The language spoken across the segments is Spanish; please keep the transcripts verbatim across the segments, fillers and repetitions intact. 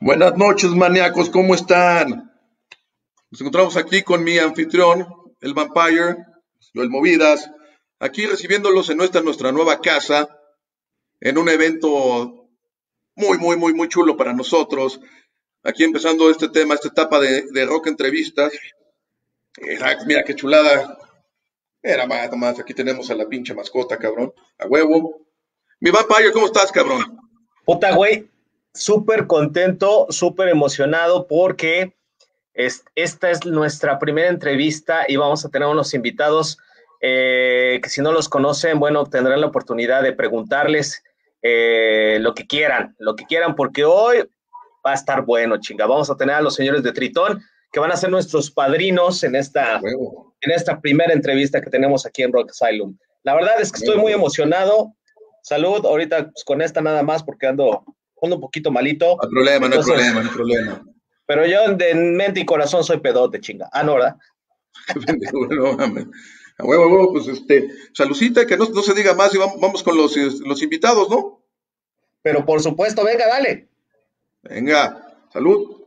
Buenas noches, maníacos, ¿cómo están? Nos encontramos aquí con mi anfitrión, el Vampire, yo el Movidas, aquí recibiéndolos en nuestra, nuestra nueva casa, en un evento muy, muy, muy, muy chulo para nosotros. Aquí empezando este tema, esta etapa de, de rock entrevistas. Eh, mira qué chulada. Era más, nomás, aquí tenemos a la pinche mascota, cabrón, a huevo. Mi Vampire, ¿cómo estás, cabrón? Puta, güey, súper contento, súper emocionado porque es, esta es nuestra primera entrevista y vamos a tener unos invitados eh, que si no los conocen, bueno, tendrán la oportunidad de preguntarles eh, lo que quieran, lo que quieran, porque hoy va a estar bueno, chinga. Vamos a tener a los señores de Tritón que van a ser nuestros padrinos en esta, en esta primera entrevista que tenemos aquí en Rock Asylum. La verdad es que estoy muy emocionado. Salud, ahorita pues, con esta nada más porque ando, ando un poquito malito. No hay problema, Entonces, no hay problema, no hay problema. Pero yo de mente y corazón soy pedote, chinga. Ah, no, ¿verdad? No, mames. A huevo, a huevo, pues este, saludcita, que no, no se diga más y vamos, vamos con los, los invitados, ¿no? Pero por supuesto, venga, dale. Venga, salud.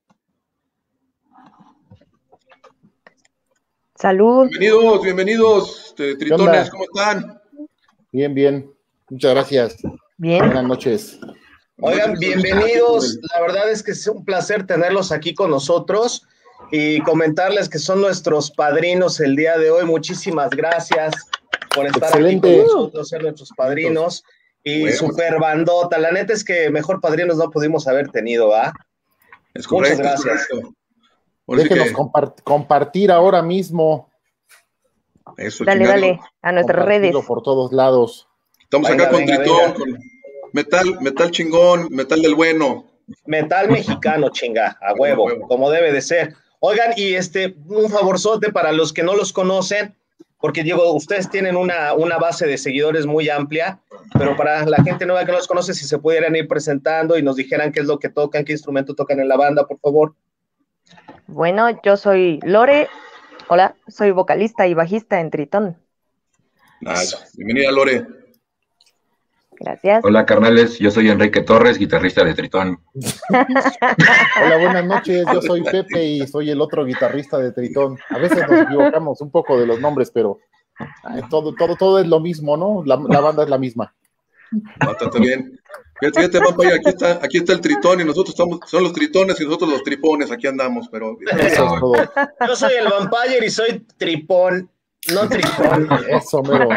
Salud. Bienvenidos, bienvenidos, este, tritones, ¿cómo están? Bien, bien. Muchas gracias. Bien. Buenas noches. Oigan, bienvenidos. La verdad es que es un placer tenerlos aquí con nosotros y comentarles que son nuestros padrinos el día de hoy. Muchísimas gracias por estar Excelente. aquí con nosotros, ser nuestros padrinos. Y bueno, super bandota. La neta es que mejor padrinos no pudimos haber tenido, ¿ah? Es correcto, Muchas gracias. Es correcto. Déjenos que... compart compartir ahora mismo. Eso, dale, chingado. dale, a nuestras redes. Por todos lados. Estamos Venga, acá con venga, Tritón, venga. con metal, metal chingón, metal del bueno. Metal mexicano, chinga, a huevo, huevo. como debe de ser. Oigan, y este, un favorzote para los que no los conocen, porque digo, ustedes tienen una, una base de seguidores muy amplia, pero para la gente nueva que no los conoce, si se pudieran ir presentando y nos dijeran qué es lo que tocan, qué instrumento tocan en la banda, por favor. Bueno, yo soy Lore. Hola, soy vocalista y bajista en Tritón. Nice. Bienvenida, Lore. Gracias. Hola, carnales, yo soy Enrique Torres, guitarrista de Tritón. Hola, buenas noches. Yo soy Pepe y soy el otro guitarrista de Tritón. A veces nos equivocamos un poco de los nombres, pero ay, todo, todo, todo es lo mismo, ¿no? La, la banda es la misma. Bastante bien. Fíjate, fíjate, Vampire, aquí está, aquí está el Tritón y nosotros estamos, son los tritones y nosotros los tripones, aquí andamos, pero... Eso es todo. Yo soy el Vampire y soy tripón, no tripón. Eso, mero.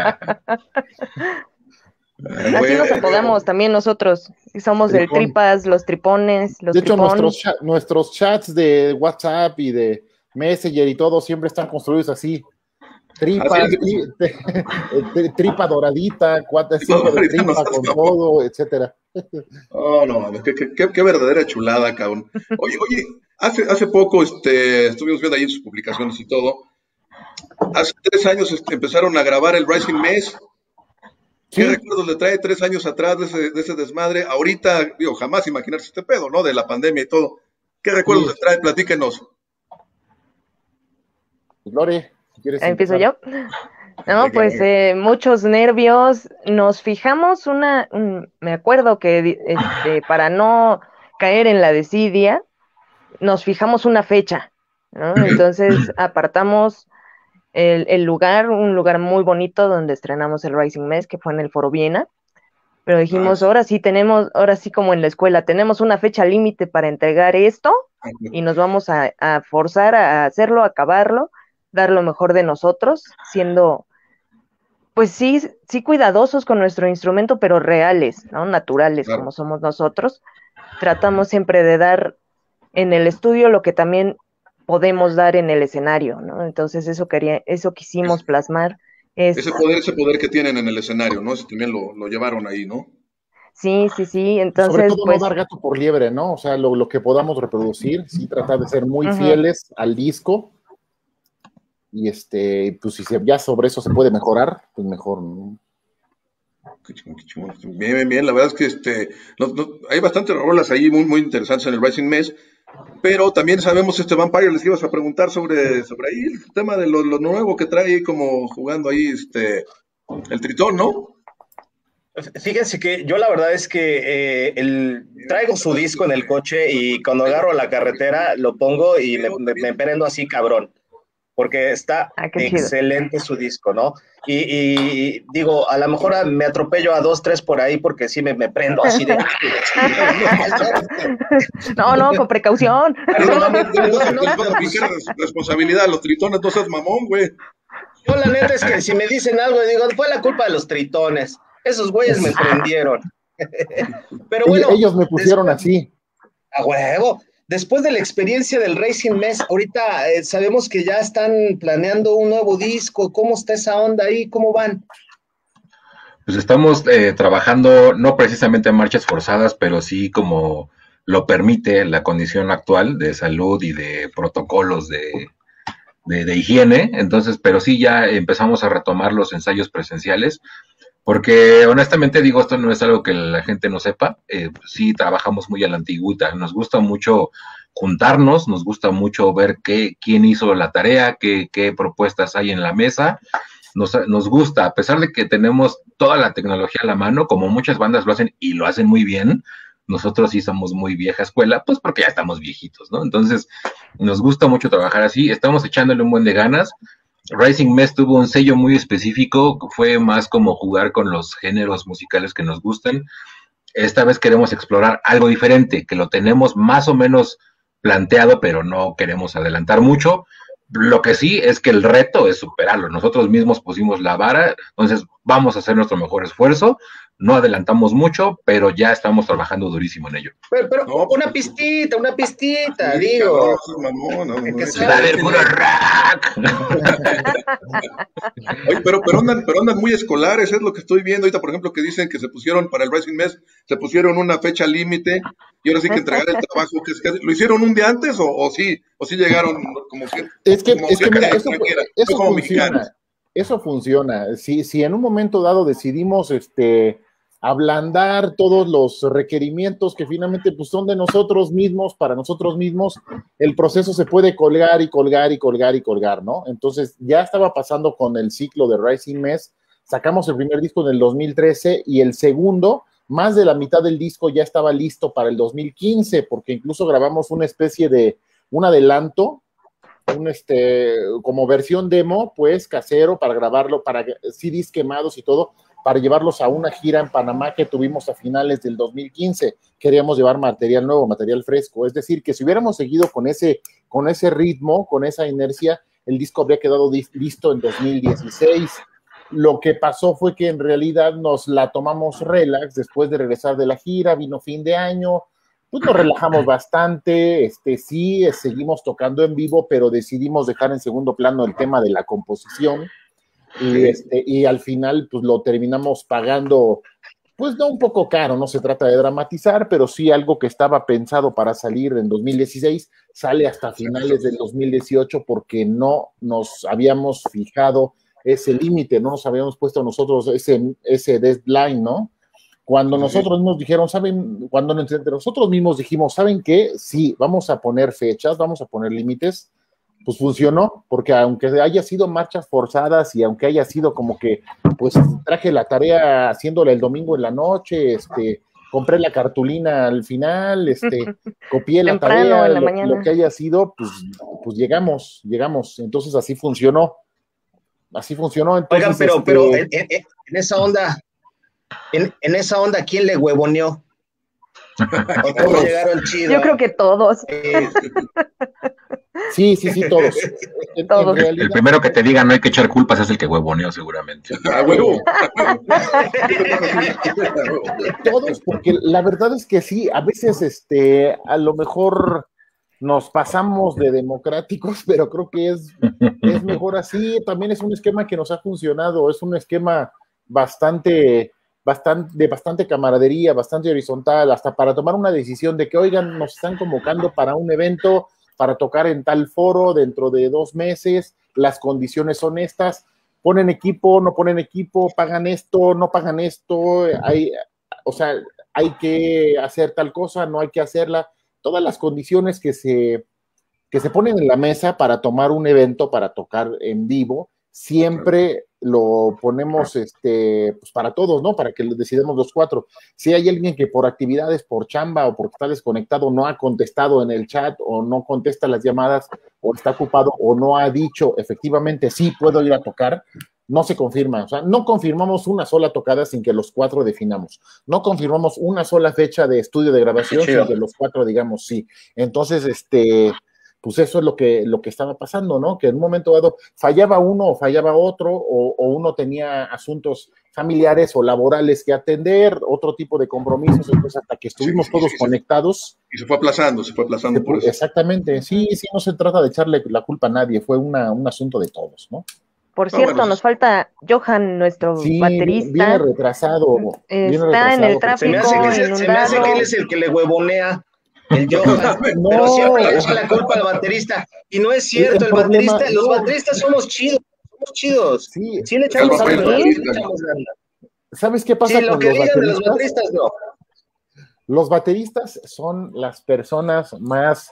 Así nos apodamos también nosotros. Y somos el Tripón. Tripas, los Tripones, los De hecho, Tripón. nuestros, cha nuestros chats de WhatsApp y de Messenger y todo siempre están construidos así. Tripa, Así tri tri tripa doradita, cuatro, cinco de tripa con todo, etcétera. Oh, no, qué, qué, qué, qué verdadera chulada, cabrón. Oye, oye, hace, hace poco este, estuvimos viendo ahí sus publicaciones y todo. Hace tres años este, empezaron a grabar el Rising Mess. ¿Qué Sí. recuerdos le trae tres años atrás de ese, de ese desmadre? Ahorita, digo, jamás imaginarse este pedo, ¿no? De la pandemia y todo. ¿Qué recuerdos Sí. le trae? Platíquenos. Lore, si quieres ¿Empiezo empezar. yo? No, Venga, pues venga. eh, muchos nervios. Nos fijamos una, un- me acuerdo que di- este, para no caer en la desidia, nos fijamos una fecha, ¿no? Entonces apartamos el, el lugar, un lugar muy bonito donde estrenamos el Rising Mess, que fue en el Foro Viena. Pero dijimos, Nice. ahora sí tenemos, ahora sí como en la escuela, tenemos una fecha límite para entregar esto y nos vamos a, a forzar a hacerlo, a acabarlo, dar lo mejor de nosotros, siendo, pues sí, sí cuidadosos con nuestro instrumento, pero reales, ¿no? Naturales, Claro. como somos nosotros. Tratamos siempre de dar en el estudio lo que también podemos dar en el escenario, ¿no? Entonces eso quería, eso quisimos plasmar. Es, Ese poder, ese poder que tienen en el escenario, ¿no? Ese también lo, lo llevaron ahí, ¿no? sí, sí, sí. Sobre Entonces, todo pues, no dar gato por liebre, ¿no? O sea, lo, lo que podamos reproducir, sí tratar de ser muy Ujú. fieles al disco. Y este, pues si se, ya sobre eso se puede mejorar, pues mejor, ¿no? Qué chingón, qué chingón. Bien, bien, bien. La verdad es que este, no, no, hay bastantes rolas ahí muy, muy interesantes en el Rising Mess, pero también sabemos, este Vampire, les ibas a preguntar sobre, sobre ahí el tema de lo, lo nuevo que trae ahí como jugando ahí este, el Tritón, ¿no? Fíjense que yo la verdad es que eh, el, traigo su disco en el coche y cuando agarro la carretera lo pongo y me, me, me prendo así cabrón, porque está Ah, qué chido. excelente su disco, ¿no? Y, y digo, a lo mejor me atropello a dos, tres por ahí porque sí me, me prendo así de... No, no, con precaución. No, no, no, No, no, no, les van a aplicar responsabilidad a los tritones, no seas mamón, güey. yo la neta es que si me dicen algo, digo, fue la culpa de los tritones. Esos güeyes me prendieron. Pero bueno, ellos me pusieron después, así. a huevo. Después de la experiencia del Racing Mess, ahorita eh, sabemos que ya están planeando un nuevo disco. ¿Cómo está esa onda ahí? ¿Cómo van? Pues estamos eh, trabajando, no precisamente en marchas forzadas, pero sí como lo permite la condición actual de salud y de protocolos de, de, de higiene. Entonces, pero sí ya empezamos a retomar los ensayos presenciales. Porque honestamente digo, esto no es algo que la gente no sepa, eh, sí trabajamos muy a la antigüita, nos gusta mucho juntarnos, nos gusta mucho ver qué, quién hizo la tarea, qué, qué propuestas hay en la mesa, nos, nos gusta, a pesar de que tenemos toda la tecnología a la mano, como muchas bandas lo hacen y lo hacen muy bien, nosotros sí somos muy vieja escuela, pues porque ya estamos viejitos, ¿no? Entonces, nos gusta mucho trabajar así, estamos echándole un buen de ganas. Rising Mess tuvo un sello muy específico, fue más como jugar con los géneros musicales que nos gustan. Esta vez queremos explorar algo diferente, que lo tenemos más o menos planteado, pero no queremos adelantar mucho. Lo que sí es que el reto es superarlo. Nosotros mismos pusimos la vara, entonces vamos a hacer nuestro mejor esfuerzo. No adelantamos mucho, pero ya estamos trabajando durísimo en ello. Pero, pero No, una pues, pistita, una pistita, sí, digo. cabrón, eso es mamón, no, no, Que no, sea- ¡Dale el puro rock! Oye, pero, pero, andan, pero andan muy escolares, es lo que estoy viendo ahorita, por ejemplo, que dicen que se pusieron para el Rising Mess, se pusieron una fecha límite y ahora sí que entregar el trabajo. Que, que, ¿lo hicieron un día antes o, o sí? ¿O sí llegaron como que, Es que, como es que mira, eso, extranjera, eso no como funciona. mexicanos? Eso funciona. Si, si en un momento dado decidimos este, ablandar todos los requerimientos que finalmente pues, son de nosotros mismos, para nosotros mismos, el proceso se puede colgar y colgar y colgar y colgar, ¿no? Entonces ya estaba pasando con el ciclo de Rising Mess, sacamos el primer disco en el dos mil trece y el segundo, más de la mitad del disco ya estaba listo para el dos mil quince, porque incluso grabamos una especie de, un adelanto, un este, como versión demo, pues casero, para grabarlo, para C Ds quemados y todo, para llevarlos a una gira en Panamá que tuvimos a finales del dos mil quince. Queríamos llevar material nuevo, material fresco, es decir, que si hubiéramos seguido con ese, con ese ritmo, con esa inercia, el disco habría quedado listo en dos mil dieciséis. Lo que pasó fue que en realidad nos la tomamos relax después de regresar de la gira, vino fin de año, pues nos relajamos bastante, este, sí, seguimos tocando en vivo, pero decidimos dejar en segundo plano el tema de la composición y, este, y al final pues lo terminamos pagando, pues no un poco caro, no se trata de dramatizar, pero sí algo que estaba pensado para salir en dos mil dieciséis, sale hasta finales del dos mil dieciocho porque no nos habíamos fijado ese límite, no nos habíamos puesto nosotros ese, ese deadline, ¿no? Cuando nosotros mismos dijeron, ¿saben? Cuando entre nosotros mismos dijimos, ¿saben qué? Sí, vamos a poner fechas, vamos a poner límites, pues funcionó, porque aunque haya sido marchas forzadas y aunque haya sido como que, pues traje la tarea haciéndola el domingo en la noche, este, compré la cartulina al final, este, copié la Temprano, tarea, en la lo, mañana. lo que haya sido, pues, pues llegamos, llegamos, entonces así funcionó, así funcionó. Entonces, Oigan, pero, este, pero en, en, en esa onda, en, en esa onda, ¿quién le huevoneó? ¿O todos llegaron chido? Yo creo que todos. Eh, Sí, sí, sí, todos. En, Todos. en realidad, El primero que te diga no hay que echar culpas es el que huevoneó seguramente. A huevo. todos, porque la verdad es que sí, a veces este, a lo mejor nos pasamos de democráticos, pero creo que es, es mejor así. También es un esquema que nos ha funcionado, es un esquema bastante, bastante, de bastante camaradería, bastante horizontal, hasta para tomar una decisión de que, oigan, nos están convocando para un evento, para tocar en tal foro dentro de dos meses, las condiciones son estas, ponen equipo, no ponen equipo, pagan esto, no pagan esto, hay, o sea, hay que hacer tal cosa, no hay que hacerla, todas las condiciones que se, que se ponen en la mesa para tomar un evento, para tocar en vivo, siempre lo ponemos este, pues para todos, ¿no? Para que lo decidamos los cuatro. Si hay alguien que por actividades, por chamba o porque está desconectado, no ha contestado en el chat o no contesta las llamadas o está ocupado o no ha dicho efectivamente sí puedo ir a tocar, no se confirma. O sea, no confirmamos una sola tocada sin que los cuatro definamos. No confirmamos una sola fecha de estudio de grabación sin que los cuatro digamos sí. Entonces, este... pues eso es lo que, lo que estaba pasando, ¿no? Que en un momento dado fallaba uno o fallaba otro, o, o uno tenía asuntos familiares o laborales que atender, otro tipo de compromisos, entonces hasta que estuvimos sí, sí, todos sí, conectados. Y se fue aplazando, se fue aplazando se, por eso. Exactamente, sí, sí, no se trata de echarle la culpa a nadie, fue una, un asunto de todos, ¿no? Por cierto, no, bueno, nos falta Johan, nuestro sí, baterista. Viene retrasado. Está viene retrasado, en el tráfico. Se me, hace que es, se me hace que él es el que le huevonea. El Johan, no, pero siempre le echa la culpa al baterista. Y no es cierto, el, el problema, baterista, los bateristas somos chidos, somos chidos. Sí, sí le echamos ganas. ¿Sabes qué pasa sí, con lo que los digan bateristas? De los bateristas no. Los bateristas son las personas más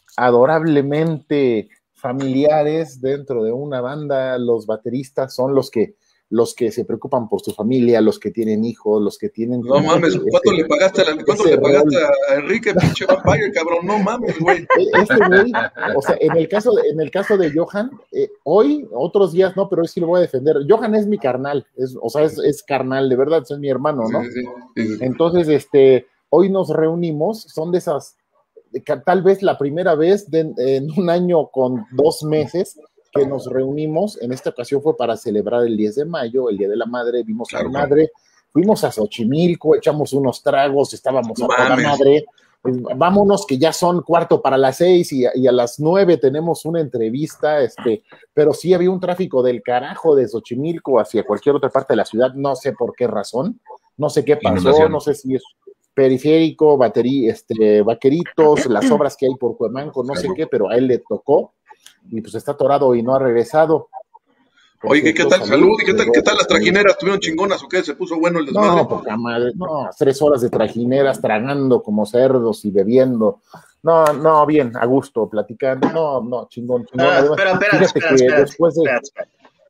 adorablemente familiares dentro de una banda. Los bateristas son los que los que se preocupan por su familia, los que tienen hijos, los que tienen... No mames, ¿cuánto ese, le pagaste, a, la, ¿cuánto le pagaste a Enrique, pinche Vampire, cabrón? No mames, güey. Este güey, o sea, en el caso de, en el caso de Johan, eh, hoy, otros días no, pero hoy sí lo voy a defender. Johan es mi carnal, es, o sea, es, es carnal, de verdad, es mi hermano, ¿no? Sí, sí, sí, sí. Entonces, este, hoy nos reunimos, son de esas, tal vez la primera vez de, en un año con dos meses, que nos reunimos. En esta ocasión fue para celebrar el diez de mayo, el Día de la Madre, vimos claro, a la madre, fuimos a Xochimilco, echamos unos tragos, estábamos no a toda mames. madre, vámonos que ya son cuarto para las seis y, y a las nueve tenemos una entrevista, este, pero sí había un tráfico del carajo de Xochimilco hacia cualquier otra parte de la ciudad, no sé por qué razón, no sé qué pasó, no sé si es periférico, batería, este, vaqueritos, las obras que hay por Cuemanco, no sé qué, pero a él le tocó, y pues está atorado y no ha regresado. Oye, ¿qué, ¿qué tal? Salud, ¿y qué tal, qué tal las trajineras? ¿Tuvieron chingonas o qué? ¿Se puso bueno el desmadre? No, poca madre, no, tres horas de trajineras tragando como cerdos y bebiendo. No, no, bien, a gusto, platicando. No, no, chingón, chingón. Ah, espera, espera, espera, espera, después de... espera, espera.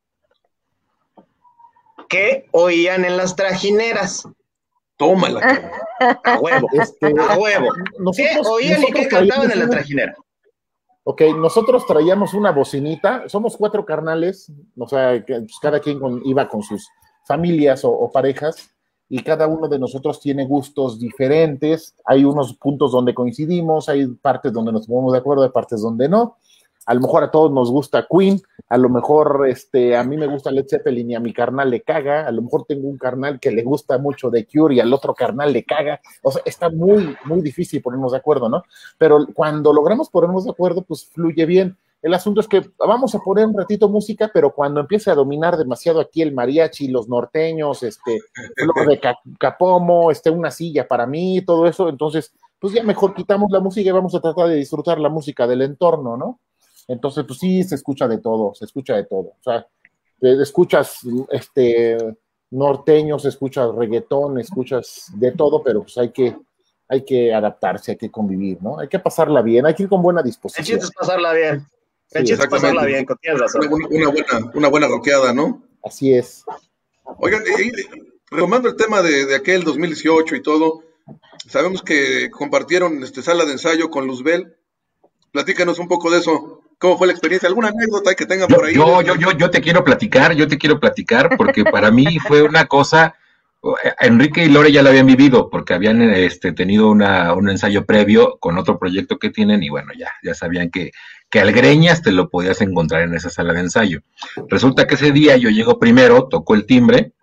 ¿Qué oían en las trajineras? Tómala. A huevo, este, a huevo. Nosotros, ¿qué oían y qué cantaban en la trajinera? Ok, nosotros traíamos una bocinita, somos cuatro carnales, o sea, que, pues, cada quien con, iba con sus familias o, o parejas, y cada uno de nosotros tiene gustos diferentes, hay unos puntos donde coincidimos, hay partes donde nos ponemos de acuerdo, hay partes donde no. A lo mejor a todos nos gusta Queen, a lo mejor este, a mí me gusta Led Zeppelin y a mi carnal le caga, a lo mejor tengo un carnal que le gusta mucho The Cure y al otro carnal le caga, o sea, está muy, muy difícil ponernos de acuerdo, ¿no? Pero cuando logramos ponernos de acuerdo, pues fluye bien. El asunto es que vamos a poner un ratito música, pero cuando empiece a dominar demasiado aquí el mariachi, los norteños, este, flor de capomo, este, una silla para mí, todo eso, entonces, pues ya mejor quitamos la música y vamos a tratar de disfrutar la música del entorno, ¿no? Entonces, pues sí, se escucha de todo, se escucha de todo. O sea, escuchas este, norteños, escuchas reggaetón, escuchas de todo, pero pues hay que, hay que adaptarse, hay que convivir, ¿no? Hay que pasarla bien, hay que ir con buena disposición. El chiste es pasarla bien. El chiste es pasarla bien, con tienes razón. Una, una, buena, una buena rockeada, ¿no? Así es. Oigan, y, y, retomando el tema de, de aquel dos mil dieciocho y todo, sabemos que compartieron este, sala de ensayo con Luzbel. Platícanos un poco de eso. ¿Cómo fue la experiencia? ¿Alguna anécdota que tengan por ahí? Yo, yo, yo, yo te quiero platicar, yo te quiero platicar, porque para mí fue una cosa. Enrique y Lore ya la habían vivido, porque habían este, tenido una, un ensayo previo con otro proyecto que tienen, y bueno, ya, ya sabían que, que al Greñas te lo podías encontrar en esa sala de ensayo. Resulta que ese día yo llego primero, toco el timbre,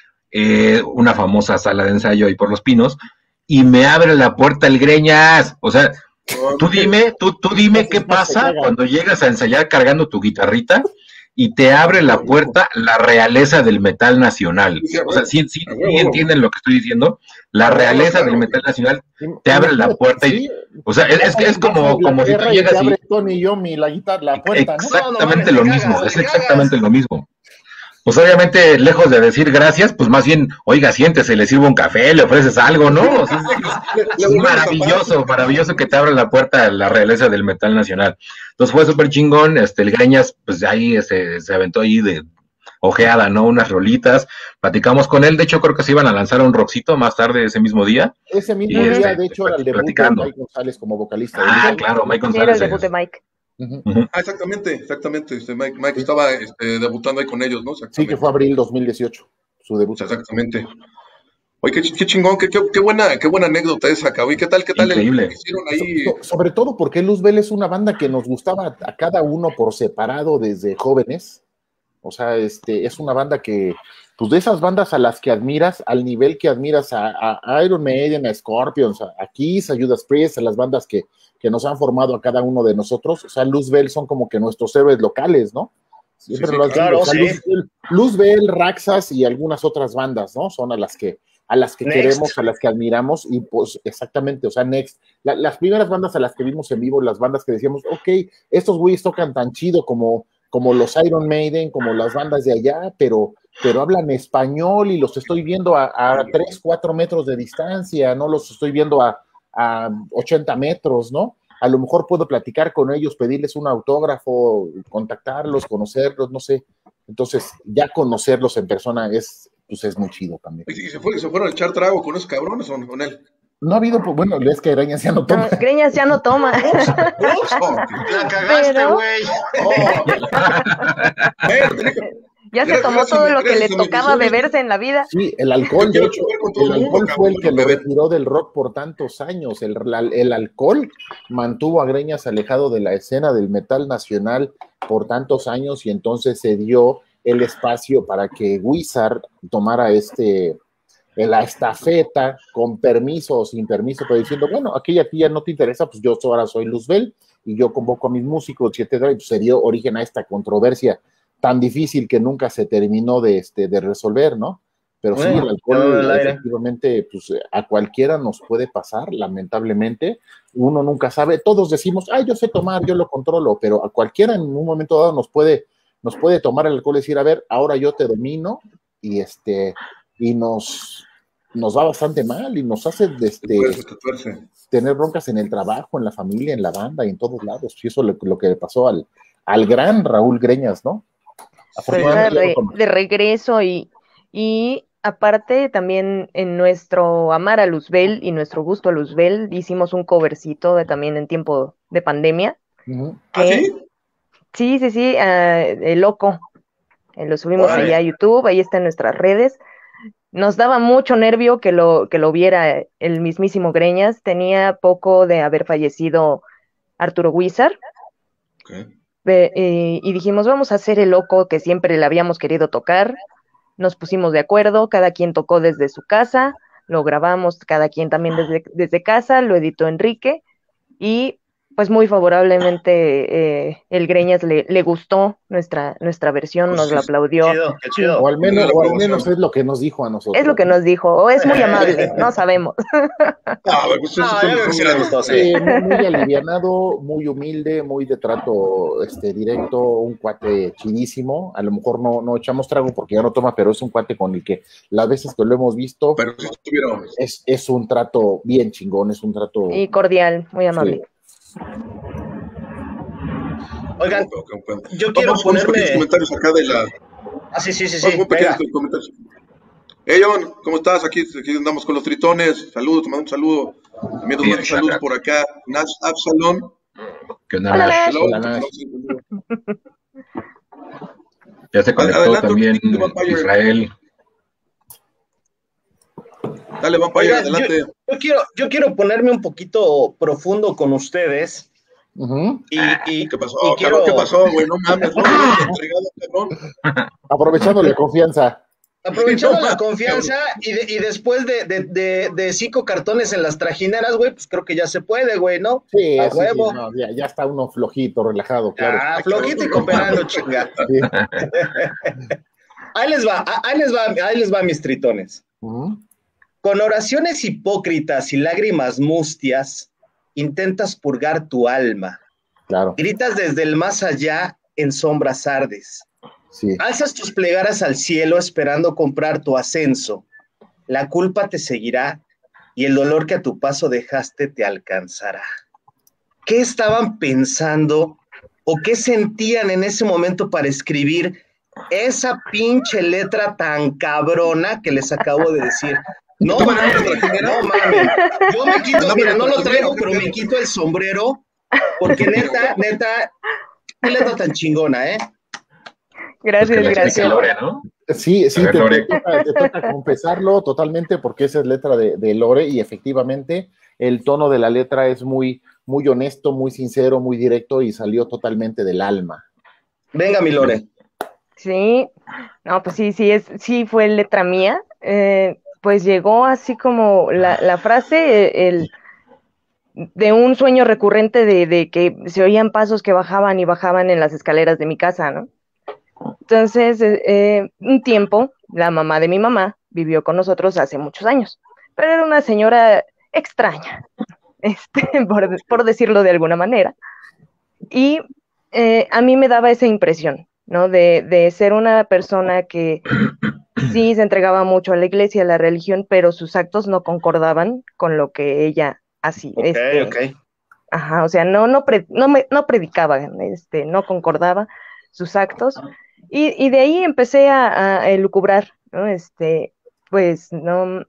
eh, una famosa sala de ensayo ahí por Los Pinos, y me abre la puerta el Greñas, o sea. Tú dime, tú, tú dime qué pasa cuando llegas a ensayar cargando tu guitarrita y te abre la puerta la realeza del metal nacional. O sea, ¿sí, sí, sí entienden lo que estoy diciendo? La realeza del metal nacional te abre la puerta y, o sea, es, es como, como si tú llegas y... Tony y Yomi la guitarra, la puerta, ¿no? Exactamente lo mismo, es exactamente lo mismo. Pues obviamente, lejos de decir gracias, pues más bien, oiga, siéntese, le sirvo un café, le ofreces algo, ¿no? O sea, es, es maravilloso, maravilloso que te abra la puerta la realeza del metal nacional. Entonces fue súper chingón, este, el Greñas, pues ahí se, se aventó ahí de, ojeada, ¿no? Unas rolitas, platicamos con él, de hecho creo que se iban a lanzar un rockcito más tarde ese mismo día. Ese mismo y, día, este, de hecho, era el debut platicando. de Mike González como vocalista. Ah, claro, Mike Sí, era González. el debut de Mike. Uh-huh. Uh-huh. Ah, exactamente, exactamente. Este, Mike, Mike estaba este, debutando ahí con ellos, ¿no? Sí, que fue abril dos mil dieciocho, su debut. Exactamente. Oye, qué, qué chingón, qué, qué, qué buena, qué buena anécdota esa, cabrón. ¿Y qué tal, qué tal Increíble. el que hicieron ahí? So, sobre todo porque Luzbel es una banda que nos gustaba a cada uno por separado desde jóvenes. O sea, este, es una banda que, pues de esas bandas a las que admiras, al nivel que admiras a, a Iron Maiden, a Scorpions, a, a Kiss, a Judas Priest, a las bandas que, que nos han formado a cada uno de nosotros. O sea, Luzbel son como que nuestros héroes locales, ¿no? Siempre Sí, sí, lo has claro, dicho. O sea, sí. Luzbel, Luzbel, Raxas y algunas otras bandas, ¿no? Son a las que a las que Next. queremos, a las que admiramos, y pues exactamente, o sea, Next, la, las primeras bandas a las que vimos en vivo, las bandas que decíamos, ok, estos güeyes tocan tan chido como, como los Iron Maiden, como las bandas de allá, pero, pero hablan español y los estoy viendo a, a tres, cuatro metros de distancia, no los estoy viendo a, a ochenta metros, ¿no? A lo mejor puedo platicar con ellos, pedirles un autógrafo, contactarlos, conocerlos, no sé. Entonces, ya conocerlos en persona es, pues es muy chido también. ¿Y se, fue, se fueron a echar trago con esos cabrones o con él? No ha habido, pues, bueno, es que Greñas ya no toma. No, Greñas ya no toma. Oh, La cagaste, Pero- güey. oh. Bueno, tenía que- Ya se Gracias, tomó gracias, todo lo que gracias le a mis tocaba visuales. beberse en la vida. Sí, el alcohol, Yo de quiero hecho, chocar con todo el el mundo, alcohol cabrón, fue el que no lo beber. retiró del rock por tantos años. El, la- el alcohol mantuvo a Greñas alejado de la escena del metal nacional por tantos años y entonces se dio el espacio para que Wizard tomara este, la estafeta con permiso o sin permiso, pero diciendo, bueno, aquella tía no te interesa, pues yo ahora soy Luzbel y yo convoco a mis músicos, etcétera, y pues se dio origen a esta controversia tan difícil que nunca se terminó de, este, de resolver, ¿no? Pero sí, Bueno, el quedó en alcohol el aire. efectivamente, pues a cualquiera nos puede pasar, lamentablemente, uno nunca sabe, todos decimos, ay, yo sé tomar, yo lo controlo, pero a cualquiera en un momento dado nos puede, nos puede tomar el alcohol y decir, a ver, ahora yo te domino, y este, y nos, nos va bastante mal, y nos hace Te este, tuerce, te tuerce. tener broncas en el trabajo, en la familia, en la banda y en todos lados. Y eso es lo, lo que le pasó al, al gran Raúl Greñas, ¿no? Pero está Afortunadamente ya no de, toma. de regreso y, y aparte también en nuestro amar a Luzbel y nuestro gusto a Luzbel hicimos un covercito de, también en tiempo de pandemia. Ujú. ¿Ah, que- sí? Sí, sí, sí, ah, el loco. Eh, lo subimos Órale. allá a YouTube, ahí está en nuestras redes. Nos daba mucho nervio que lo, que lo viera el mismísimo Greñas. Tenía poco de haber fallecido Arturo Wizard. Ok. Ve- eh, y dijimos, vamos a hacer el loco que siempre le habíamos querido tocar. Nos pusimos de acuerdo, cada quien tocó desde su casa, lo grabamos cada quien también desde, desde casa, lo editó Enrique y pues muy favorablemente eh, el Greñas le, le gustó nuestra, nuestra versión, Pues nos sí, la aplaudió. Chido, qué Sí, chido. O al menos, la o al aprobación. menos es lo que nos dijo a nosotros. es lo que nos dijo, o es muy amable, no sabemos. Ah, pues esos Ah, son- yo creo que son sí le grandes. gustó, sí. Sí, muy, muy alivianado, muy humilde, muy de trato este, directo, un cuate chidísimo. A lo mejor no, no echamos trago porque ya no toma, pero es un cuate con el que las veces que lo hemos visto Pero sí estuvieron. es, es un trato bien chingón, es un trato. Y cordial, muy amable. Sí. Oigan, Ok, ok, ok. yo quiero Vamos con unos pequeños ponerme... comentarios acá de la. Ah, sí, sí, sí, Vamos sí. con pequeños Venga. comentarios. Hey, John, ¿cómo estás? Aquí, aquí andamos con los tritones. Saludos, te mando un saludo. También nos Bien, mandan saludos Shaka. por acá. Nash Absalón. ¿Qué onda, Hola, Nash? Nash. Hello, Hola, te Nash. mandamos un- Ya se conectó Adelante, también Ortiz, Vampire. Israel. Dale, Vampire, Oigan, adelante. yo, yo quiero, yo quiero ponerme un poquito profundo con ustedes Ujú. y, y, ¿Qué pasó, y quiero, cabrón? ¿Qué pasó, güey? No mames, no, no, entregado, cabrón. Aprovechando la confianza. aprovechando No la mames, confianza y, de- y después de, de, de, de cinco cartones en las trajineras, güey, pues creo que ya se puede, güey, ¿no? Sí, A sí, sí, huevo. no, ya, ya está uno flojito, relajado, claro. Ah, Ay, flojito y cabrón, no cooperando, mames. chinga. Sí. Ahí les va, ah, ahí les va, ahí les va, mis tritones. Ujú. Con oraciones hipócritas y lágrimas mustias, intentas purgar tu alma. Claro, Gritas desde el más allá, en sombras ardes. sí. Alzas tus plegaras al cielo esperando comprar tu ascenso. La culpa te seguirá y el dolor que a tu paso dejaste te alcanzará. ¿Qué estaban pensando o qué sentían en ese momento para escribir esa pinche letra tan cabrona que les acabo de decir. No mames, no mames. Yo me quito, mira, no lo traigo, pero me quito el sombrero, porque neta, neta, qué letra tan chingona, ¿eh? Gracias, Pues que la gracias. explique Lore, ¿no? Sí, sí, A ver, te, Lore. te toca, te toca confesarlo totalmente porque esa es letra de, de Lore y efectivamente el tono de la letra es muy, muy honesto, muy sincero, muy directo y salió totalmente del alma. Venga, mi Lore. Sí, no, pues sí, sí, es, sí fue letra mía. Eh, pues llegó así como la, la frase, eh, el, de un sueño recurrente de, de que se oían pasos que bajaban y bajaban en las escaleras de mi casa, ¿no? Entonces, eh, eh, un tiempo, la mamá de mi mamá vivió con nosotros hace muchos años, pero era una señora extraña, este, por, por decirlo de alguna manera, y eh, a mí me daba esa impresión, ¿no? De, de ser una persona que sí se entregaba mucho a la iglesia, a la religión, pero sus actos no concordaban con lo que ella hacía. Ok, este, ok. Ajá, o sea, no, no, pre, no, me, no predicaba, este, no concordaba sus actos. Y, y de ahí empecé a, a elucubrar, ¿no? Este, pues, no,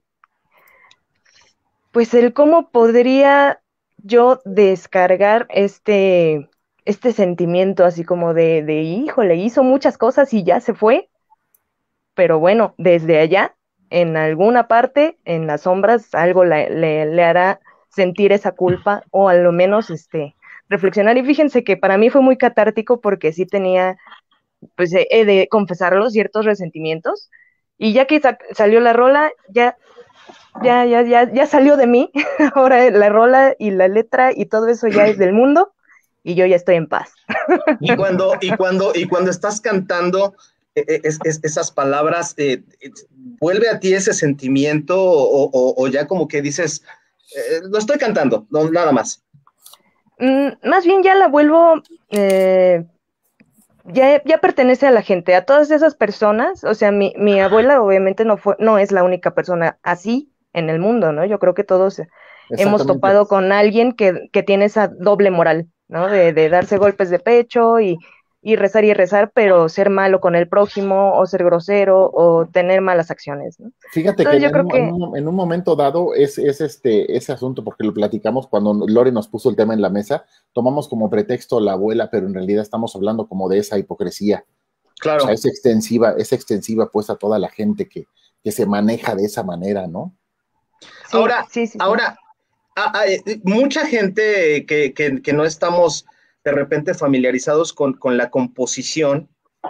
pues el cómo podría yo descargar este, este sentimiento así como de, de, híjole, hizo muchas cosas y ya se fue, pero bueno, desde allá, en alguna parte, en las sombras, algo le, le, le hará sentir esa culpa o a lo menos este, reflexionar. Y fíjense que para mí fue muy catártico porque sí tenía, pues he de confesarlo, ciertos resentimientos. Y ya que sa salió la rola, ya, ya, ya, ya, ya salió de mí. Ahora la rola y la letra y todo eso ya es del mundo y yo ya estoy en paz. Y cuando, y cuando, y cuando estás cantando eh, es, es, esas palabras, eh, ¿vuelve a ti ese sentimiento o, o, o ya como que dices, eh, lo estoy cantando, no, nada más? Mm, más bien ya la vuelvo, eh, ya, ya pertenece a la gente, a todas esas personas. O sea, mi, mi abuela obviamente no fue, no es la única persona así en el mundo, ¿no? Yo creo que todos hemos topado con alguien que, que tiene esa doble moral, ¿no? De, de darse golpes de pecho y, y rezar y rezar, pero ser malo con el prójimo, o ser grosero, o tener malas acciones, ¿no? Fíjate Entonces que yo en creo un, que en, un, en un momento dado es, es este, ese asunto, porque lo platicamos cuando Lore nos puso el tema en la mesa, tomamos como pretexto la abuela, pero en realidad estamos hablando como de esa hipocresía. Claro. O sea, es extensiva, es extensiva pues a toda la gente que, que se maneja de esa manera, ¿no? sí, Ahora, sí, sí, sí. ahora, a, a, mucha gente que, que, que no estamos de repente familiarizados con, con la composición,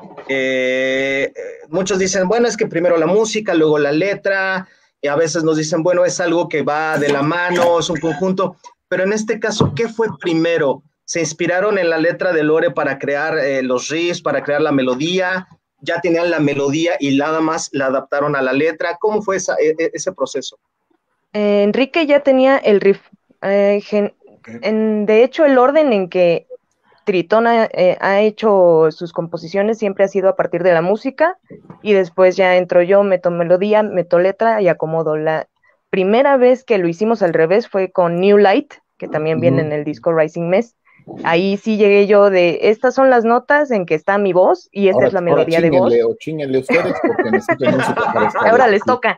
eh, muchos dicen, bueno, es que primero la música, luego la letra, y a veces nos dicen, bueno, es algo que va de la mano, es un conjunto, pero en este caso, ¿qué fue primero? ¿Se inspiraron en la letra de Lore para crear eh, los riffs, para crear la melodía? ¿Ya tenían la melodía y nada más la adaptaron a la letra? ¿Cómo fue esa, ese proceso? Eh, Enrique ya tenía el riff. Eh, gen, en, de hecho, el orden en que Tritón ha, eh, ha hecho sus composiciones siempre ha sido a partir de la música, y después ya entro yo, meto melodía, meto letra y acomodo. La primera vez que lo hicimos al revés fue con New Light, que también viene en el disco Rising Mess. Ahí sí llegué yo de, estas son las notas en que está mi voz y esta ahora, es la melodía de voz. O chinguenle ustedes porque necesito música para esta ahora vez, les sí. toca.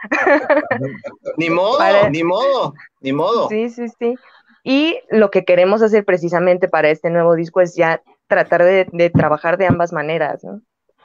Ni modo, para... ni modo, ni modo. Sí, sí, sí. Y lo que queremos hacer precisamente para este nuevo disco es ya tratar de, de trabajar de ambas maneras, ¿no?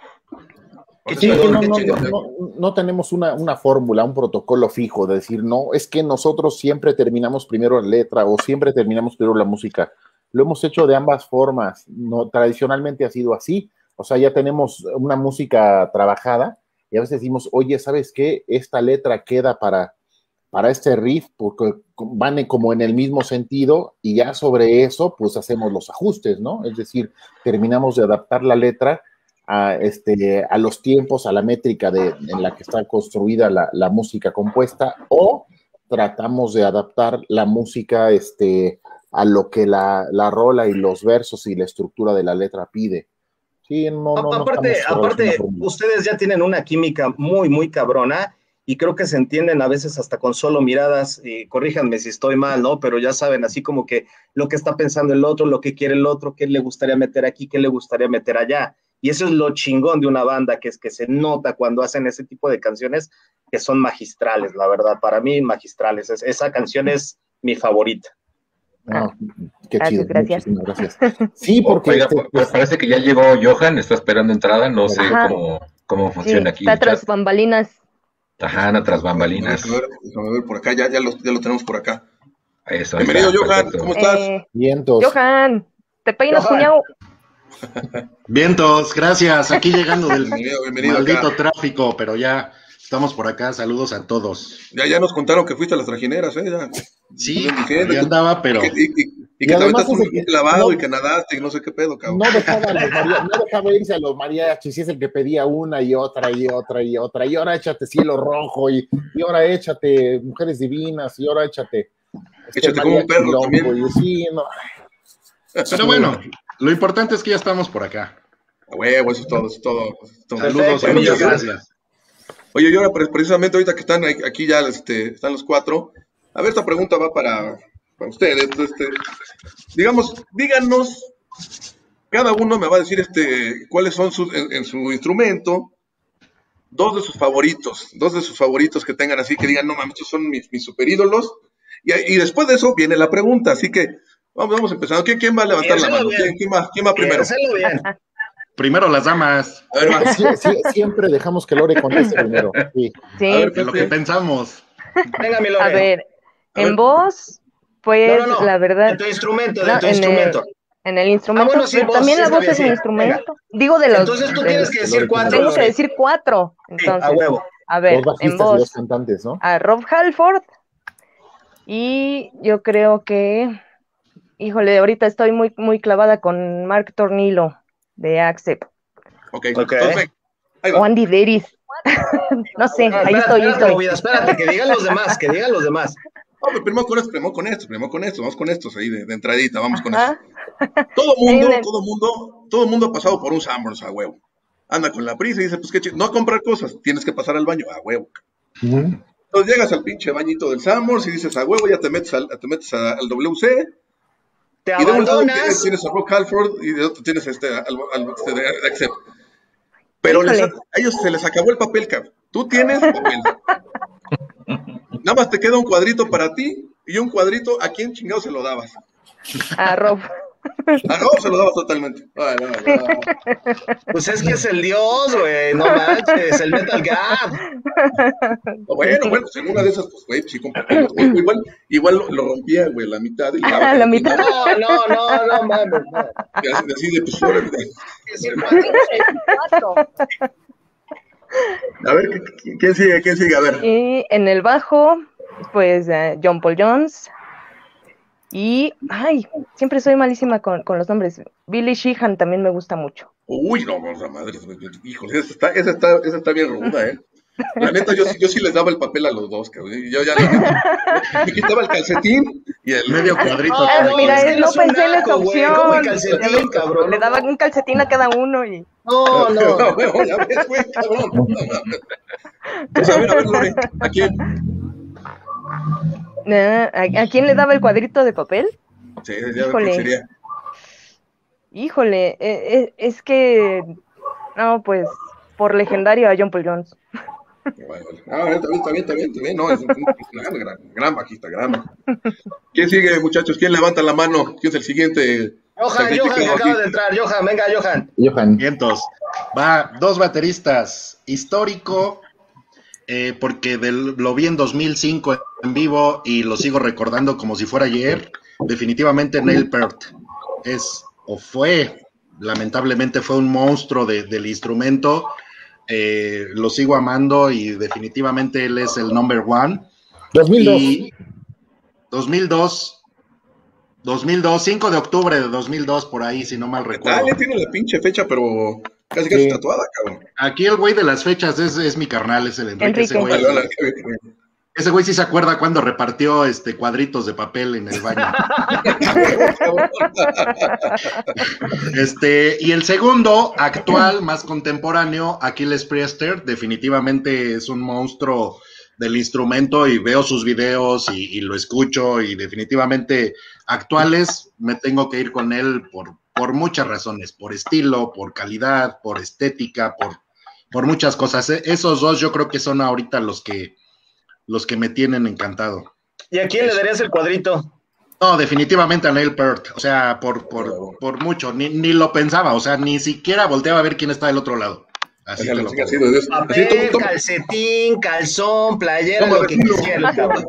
Qué Sí, chingón, no, qué no, chingón. no, no, no tenemos una, una fórmula, un protocolo fijo de decir, no, es que nosotros siempre terminamos primero la letra o siempre terminamos primero la música. Lo hemos hecho de ambas formas, no, tradicionalmente ha sido así, o sea, ya tenemos una música trabajada y a veces decimos, oye, ¿sabes qué? Esta letra queda para, para este riff porque van como en el mismo sentido y ya sobre eso pues hacemos los ajustes, ¿no? Es decir, terminamos de adaptar la letra a, este, a los tiempos, a la métrica de, en la que está construida la, la música compuesta, o tratamos de adaptar la música este, a lo que la, la rola y los versos y la estructura de la letra pide. Sí, no, no, no aparte, aparte una ustedes ya tienen una química muy, muy cabrona y creo que se entienden a veces hasta con solo miradas, y corríjanme si estoy mal, ¿no? Pero ya saben, así como que lo que está pensando el otro, lo que quiere el otro, qué le gustaría meter aquí, qué le gustaría meter allá. Y eso es lo chingón de una banda, que es que se nota cuando hacen ese tipo de canciones que son magistrales, la verdad, para mí magistrales. Es, esa canción es mi favorita. No, qué Gracias, chido, gracias. muchísimas gracias. Sí, porque Oiga, este, pues, pues, parece que ya llegó Johan, está esperando entrada, no sé Ajá. cómo, cómo Sí, funciona aquí está el tras chat. bambalinas. Ajá, anda tras A ver, bambalinas. déjame ver, déjame ver por acá, ya, ya, lo, ya lo tenemos por acá. Eso, ahí Bienvenido, está, Johan, perfecto. ¿cómo estás? Eh, vientos. Johan, ¿te peinas, Johan. cuñado? Vientos, gracias. Aquí llegando del Bienvenido, bienvenido maldito acá. tráfico, pero ya estamos por acá. Saludos a todos. Ya, ya nos contaron que fuiste a las trajineras, ¿eh? Ya. Sí, Estuvieron diciendo ahí que- andaba, pero Y que, y, y- y Y que te además aventaste un es el que- lavado no- y que nadaste y no sé qué pedo, cabrón. No dejaba, a los maria- no dejaba irse a los mariachis, y es el que pedía una y otra y otra y otra, y ahora échate cielo rojo, y, y ahora échate mujeres divinas, y ahora échate. este, Échate como un mariachi perro loco, también. y sí, no. pero bueno, lo importante es que ya estamos por acá. A huevo, eso es todo, eso es todo. eso es todo. Saludos y Bueno, muchas yo- gracias. Oye, y ahora pre- precisamente ahorita que están ahí- aquí ya este, están los cuatro, a ver, esta pregunta va para, para ustedes. Este, digamos, díganos, cada uno me va a decir este, cuáles son sus, en, en su instrumento, dos de sus favoritos, dos de sus favoritos que tengan así, que digan, no mames, estos son mis, mis super ídolos. Y, y después de eso viene la pregunta, así que vamos, vamos empezando. ¿Quién, quién va a levantar la Piénsalo mano? bien. ¿Quién, quién va, quién va primero? Piénsalo bien. Primero las damas, A ver, va. Sí, sí, siempre dejamos que Lore conteste primero. Sí. Sí, A ver, sí, lo sí. que pensamos. Venga, mi A Lore. ver, A en ver. voz, pues No, no, no. la verdad, En tu instrumento, de no, tu en instrumento. el, en el instrumento, Ah, bueno, sí, pero voz, también sí, la está voz bien, es mi sí. instrumento. Digo de los, Entonces tú de- tienes que decir Lore, cuatro, tengo que Lore. decir cuatro. Sí, a Entonces, huevo. a ver, Dos en bajistas y dos voz, cantantes, ¿no? a Rob Halford, y yo creo que, híjole, ahorita estoy muy, muy clavada con Mark Tornillo de Accept, Ok, Ok. entonces, ahí o va. Andy Deris. No sé, Ah, ahí espérate, estoy, ahí espérate, estoy. movida, espérate, que digan los demás, que digan los demás. Vamos, primero con estos, primero con estos, primero con estos, vamos con estos ahí de, de entradita, vamos con Ajá. estos. Todo mundo, En el- todo mundo, todo mundo ha pasado por un Sanborns a huevo. Anda con la prisa y dice, pues qué chido, no a comprar cosas, tienes que pasar al baño a huevo. Entonces llegas al pinche bañito del Sanborns y dices, a huevo, ya te metes al, te metes a- al W C, Te y de un lado tienes, abandonas. tienes a Rock Halford y de otro tienes este, al, al- este de, de Accept. Pero les- Híjole. a ellos se les acabó el papel, cabrón. Tú tienes papel. Nada más te queda un cuadrito para ti y un cuadrito a quién chingado se lo dabas. A Rob. A Rob se lo dabas totalmente. Ay, ay, ay. Pues es que es el dios, güey, no manches, el Metal God. Bueno, bueno, pues en una de esas, pues, güey, sí, compa- o- igual, igual lo, lo rompía, güey, la mitad. Y le daba Ah, la cada mitad. quien, No, no, no, no mames. No. y así, así de, pues, órale, güey. A ver, ¿qué- qué- ¿quién sigue? ¿Quién sigue? A ver. Y en el bajo, pues eh, John Paul Jones. Y, ay, siempre soy malísima con, con los nombres. Billy Sheehan también me gusta mucho. Uy, no, no, la madre, híjole, esa está, esa está, esa está bien ruda, ¿eh? La neta, yo, sí- yo sí les daba el papel a los dos, cabrón. y Yo ya la neta, me quitaba el calcetín y el Medio cuadrito. Ah, Ah, no, mira, es que él no no es un pensé en esa naco, güey, opción. ¿cómo el calcetín, Ya ves, cabrón? Le daba un calcetín a cada uno y... No, no. No, ya ves, güey, cabrón. No mames. Entonces, a ver, a ver, Lore, ¿a quién? Ah, ¿a, a quién le daba el cuadrito de papel? Sí, ya ves Híjole. quién sería. Híjole, eh, eh, es que... No, pues, por legendario a John Paul Jones. Vale, vale. Ah, está bien, está bien, está bien, está bien. No, es un, un gran, gran, gran bajista, gran bajista. ¿Quién sigue, muchachos? ¿Quién levanta la mano? ¿Quién es el siguiente? Johan, sacrificado Johan, que aquí? acaba de entrar. Johan, venga, Johan. Johan. Vientos. Va, dos bateristas. Histórico, eh, porque del- lo vi en dos mil cinco en vivo y lo sigo recordando como si fuera ayer. Definitivamente Neil Peart. Es, o fue, lamentablemente fue un monstruo de- del instrumento. Eh, lo sigo amando y definitivamente él es el number one. dos mil dos. Y dos mil dos, dos mil dos, cinco de octubre de dos mil dos, por ahí, si no mal Ah, recuerdo. ya tiene la pinche fecha, pero casi casi Sí. tatuada, cabrón. Aquí el güey de las fechas es, es mi carnal, es el Enrique. Ese Enrique. güey, Vale, vale, qué bien, qué bien. ese güey sí se acuerda cuando repartió este cuadritos de papel en el baño. Este, y el segundo, actual, más contemporáneo, Aquiles Priester, definitivamente es un monstruo del instrumento y veo sus videos y, y lo escucho y definitivamente actuales me tengo que ir con él por por muchas razones, por estilo, por calidad, por estética, por, por muchas cosas. E- esos dos yo creo que son ahorita los que, los que me tienen encantado. ¿Y a quién le darías el cuadrito? No, definitivamente a Neil Peart, o sea, por, por, por mucho, ni, ni lo pensaba, o sea, ni siquiera volteaba a ver quién está del otro lado. Así te lo Así, pongo. así, así, así, Papel, toma, toma, calcetín, calzón, playera, toma, lo que vecino. quisiera, cabrón.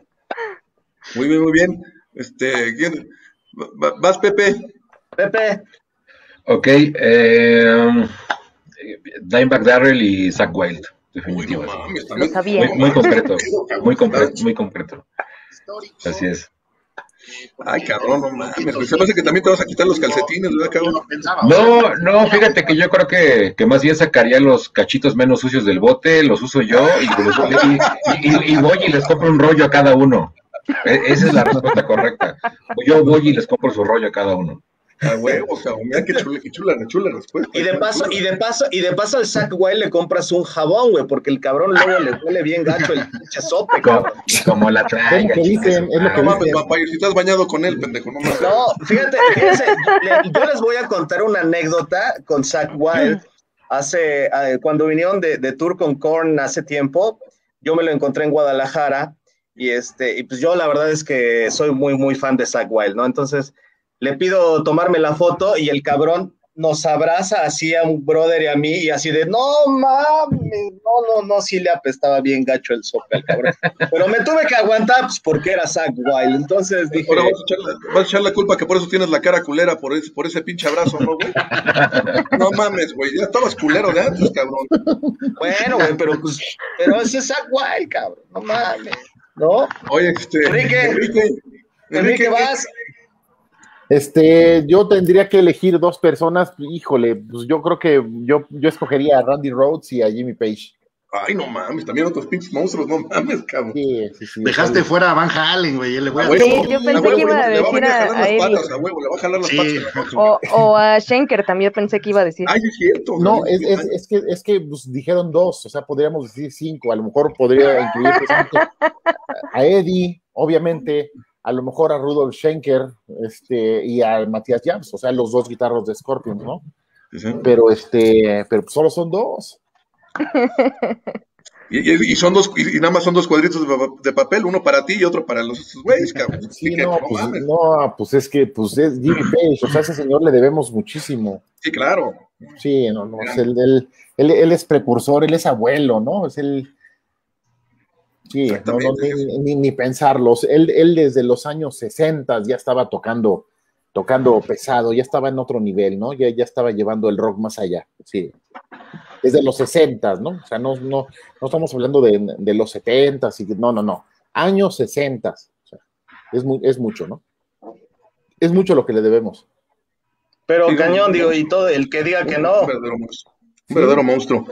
Muy bien, muy bien. Este, ¿quién? Va- Vas, Pepe. Pepe, Ok, eh, Dimebag Darrell y Zach Wild, Uy, no definitivamente. mames, Lo también. sabía. Muy, muy concreto, muy Está- concreto, muy concreto. Así es. Ay, cabrón, no mames. Se me hace que también te vas a quitar los calcetines, ¿verdad, Ni cabrón? lo pensaba, o sea, No, no, fíjate que yo creo que, que más bien sacaría los cachitos menos sucios del bote, los uso yo y, los- y, y- y voy y les compro un rollo a cada uno. E- Esa es la respuesta correcta. Yo voy y les compro su rollo a cada uno. A huevo, cabrón. Mira qué chula, qué chula, qué chula respuesta. y de paso, y de paso, y de paso al Zach Wild le compras un jabón, güey, porque el cabrón luego le huele bien gacho el pinche sope, Como, cabrón. como la Es lo traiga. que dicen, es lo que No mames, dicen. Vampire, si te has bañado con él, pendejo, no mames. No, fíjate, fíjense, le- yo les voy a contar una anécdota con Zach Wild. Hace, eh, cuando vinieron de, de tour con Korn hace tiempo, yo me lo encontré en Guadalajara y este, y pues yo la verdad es que soy muy, muy fan de Zach Wild, ¿no? Entonces le pido tomarme la foto y el cabrón nos abraza así a un brother y a mí y así de, no mames, no, no, no, sí le apestaba bien gacho el sope al cabrón. Pero me tuve que aguantar pues porque era Zach Wild, entonces dije... Ahora vas a, echar la, vas a echar la culpa que por eso tienes la cara culera, por ese, por ese pinche abrazo, ¿no, güey? No mames, güey, ya estabas culero de antes, cabrón. Bueno, güey, pero pues, pero ese es Zach Wild, cabrón, no mames, ¿no? Oye, este... Enrique. Enrique, Enrique, vas. Este, yo tendría que elegir dos personas, híjole, pues yo creo que yo, yo escogería a Randy Rhoads y a Jimmy Page. Ay, no mames, también otros pinches monstruos, no mames, cabrón. Sí, sí, sí. dejaste o sea, fuera a Van Halen, güey, le voy a A huevo, Sí, yo pensé a huevo, que iba a le va decir venir a- jalar a las Eddie. patas, a huevo, le va a jalar las Sí. patas. a la noche. O, o a Schenker también pensé que iba a decir. Ay, sí es cierto. No, Javier, es, es, es que, es que pues, dijeron dos, o sea, podríamos decir cinco, a lo mejor podría incluir precisamente a Eddie, obviamente, a lo mejor a Rudolf Schenker, este, y a Matías Jams, o sea, los dos guitarros de Scorpions, ¿no? Sí, sí. Pero este, pero solo son dos. Y, y- y son dos, y, y nada más son dos cuadritos de, pa- de papel, uno para ti y otro para los estos güeyes, cabrón. Sí, Así que, no, no pues, mames. no, pues es que, pues es Jimmy Page, o sea, a ese señor le debemos muchísimo. Sí, claro. Sí, no, no, es el, el- él, él es precursor, él es abuelo, ¿no? Es el... Sí, no, no, Exactamente. ni, ni- ni pensarlo. Él, él desde los años sesenta ya estaba tocando, tocando pesado, ya estaba en otro nivel, ¿no? Ya, ya estaba llevando el rock más allá, sí. Desde los sesenta, ¿no? O sea, no, no, no estamos hablando de, de los setenta, y, no, no, no. Años sesenta. O sea, es, mu- es mucho, ¿no? Es mucho lo que le debemos. Pero Sí, cañón, no, digo, no. y todo, el que diga que Un no. verdadero monstruo. Un verdadero monstruo.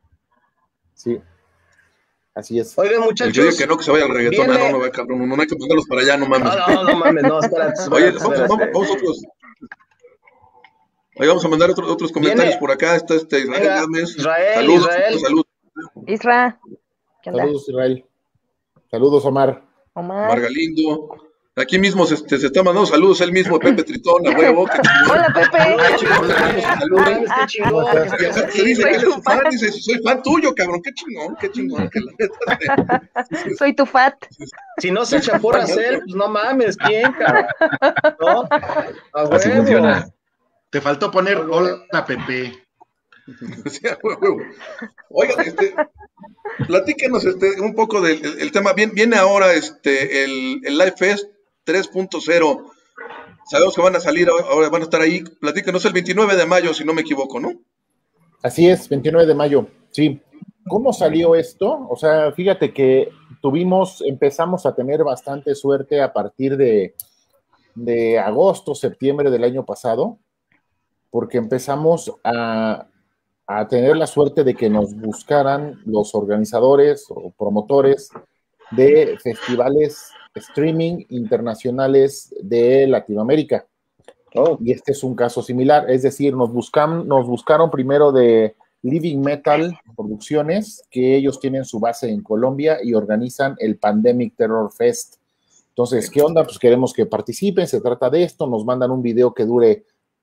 Sí. Así es. Oigan, El que diga muchachos. que no, que se vaya al reggaetón, viene- ah, no, no, cabrón, no hay que mandarlos para allá, no mames. No, no, no mames, no, espérate, Oye, espérate, vamos, vamos, espérate. vamos a otros. Oye, vamos a mandar otros otros comentarios Viene- por acá. Está este Israel Venga, Gámez. Israel, Saludos, Israel. saludos. Isra, ¿qué onda? Saludos, Israel. Saludos, Omar. Omar. Margalindo. Aquí mismo se, se, se está mandando saludos él mismo, Pepe Tritón, a huevo. que chingón. Hola, Pepe. Qué chingón, saludos. Mames, qué chingón. Y aparte te dice Soy que él tu es fan, fan. dice, soy fan tuyo, cabrón, qué chingón, qué chingón. Que la neta te- Soy tu fat. Si no se echa porras él, pues no mames, ¿quién, cabrón? ¿No? A Así huevo. funciona. Te faltó poner hola, Pepe. Sí, a huevo. Oigan, este, platíquenos este, un poco del el, el tema. Bien, viene ahora este, el, el Live Fest tres punto cero. Sabemos que van a salir, ahora van a estar ahí. Platíquenos el veintinueve de mayo, si no me equivoco, ¿no? Así es, veintinueve de mayo, sí. ¿Cómo salió esto? O sea, fíjate que tuvimos, empezamos a tener bastante suerte a partir de, de agosto, septiembre del año pasado, porque empezamos a, a tener la suerte de que nos buscaran los organizadores o promotores de festivales streaming internacionales de Latinoamérica. Oh, Y este es un caso similar, es decir, nos, buscan, nos buscaron primero de Living Metal Producciones, que ellos tienen su base en Colombia y organizan el Pandemic Terror Fest. Entonces, ¿qué onda? Pues queremos que participen, se trata de esto, nos mandan un video que dure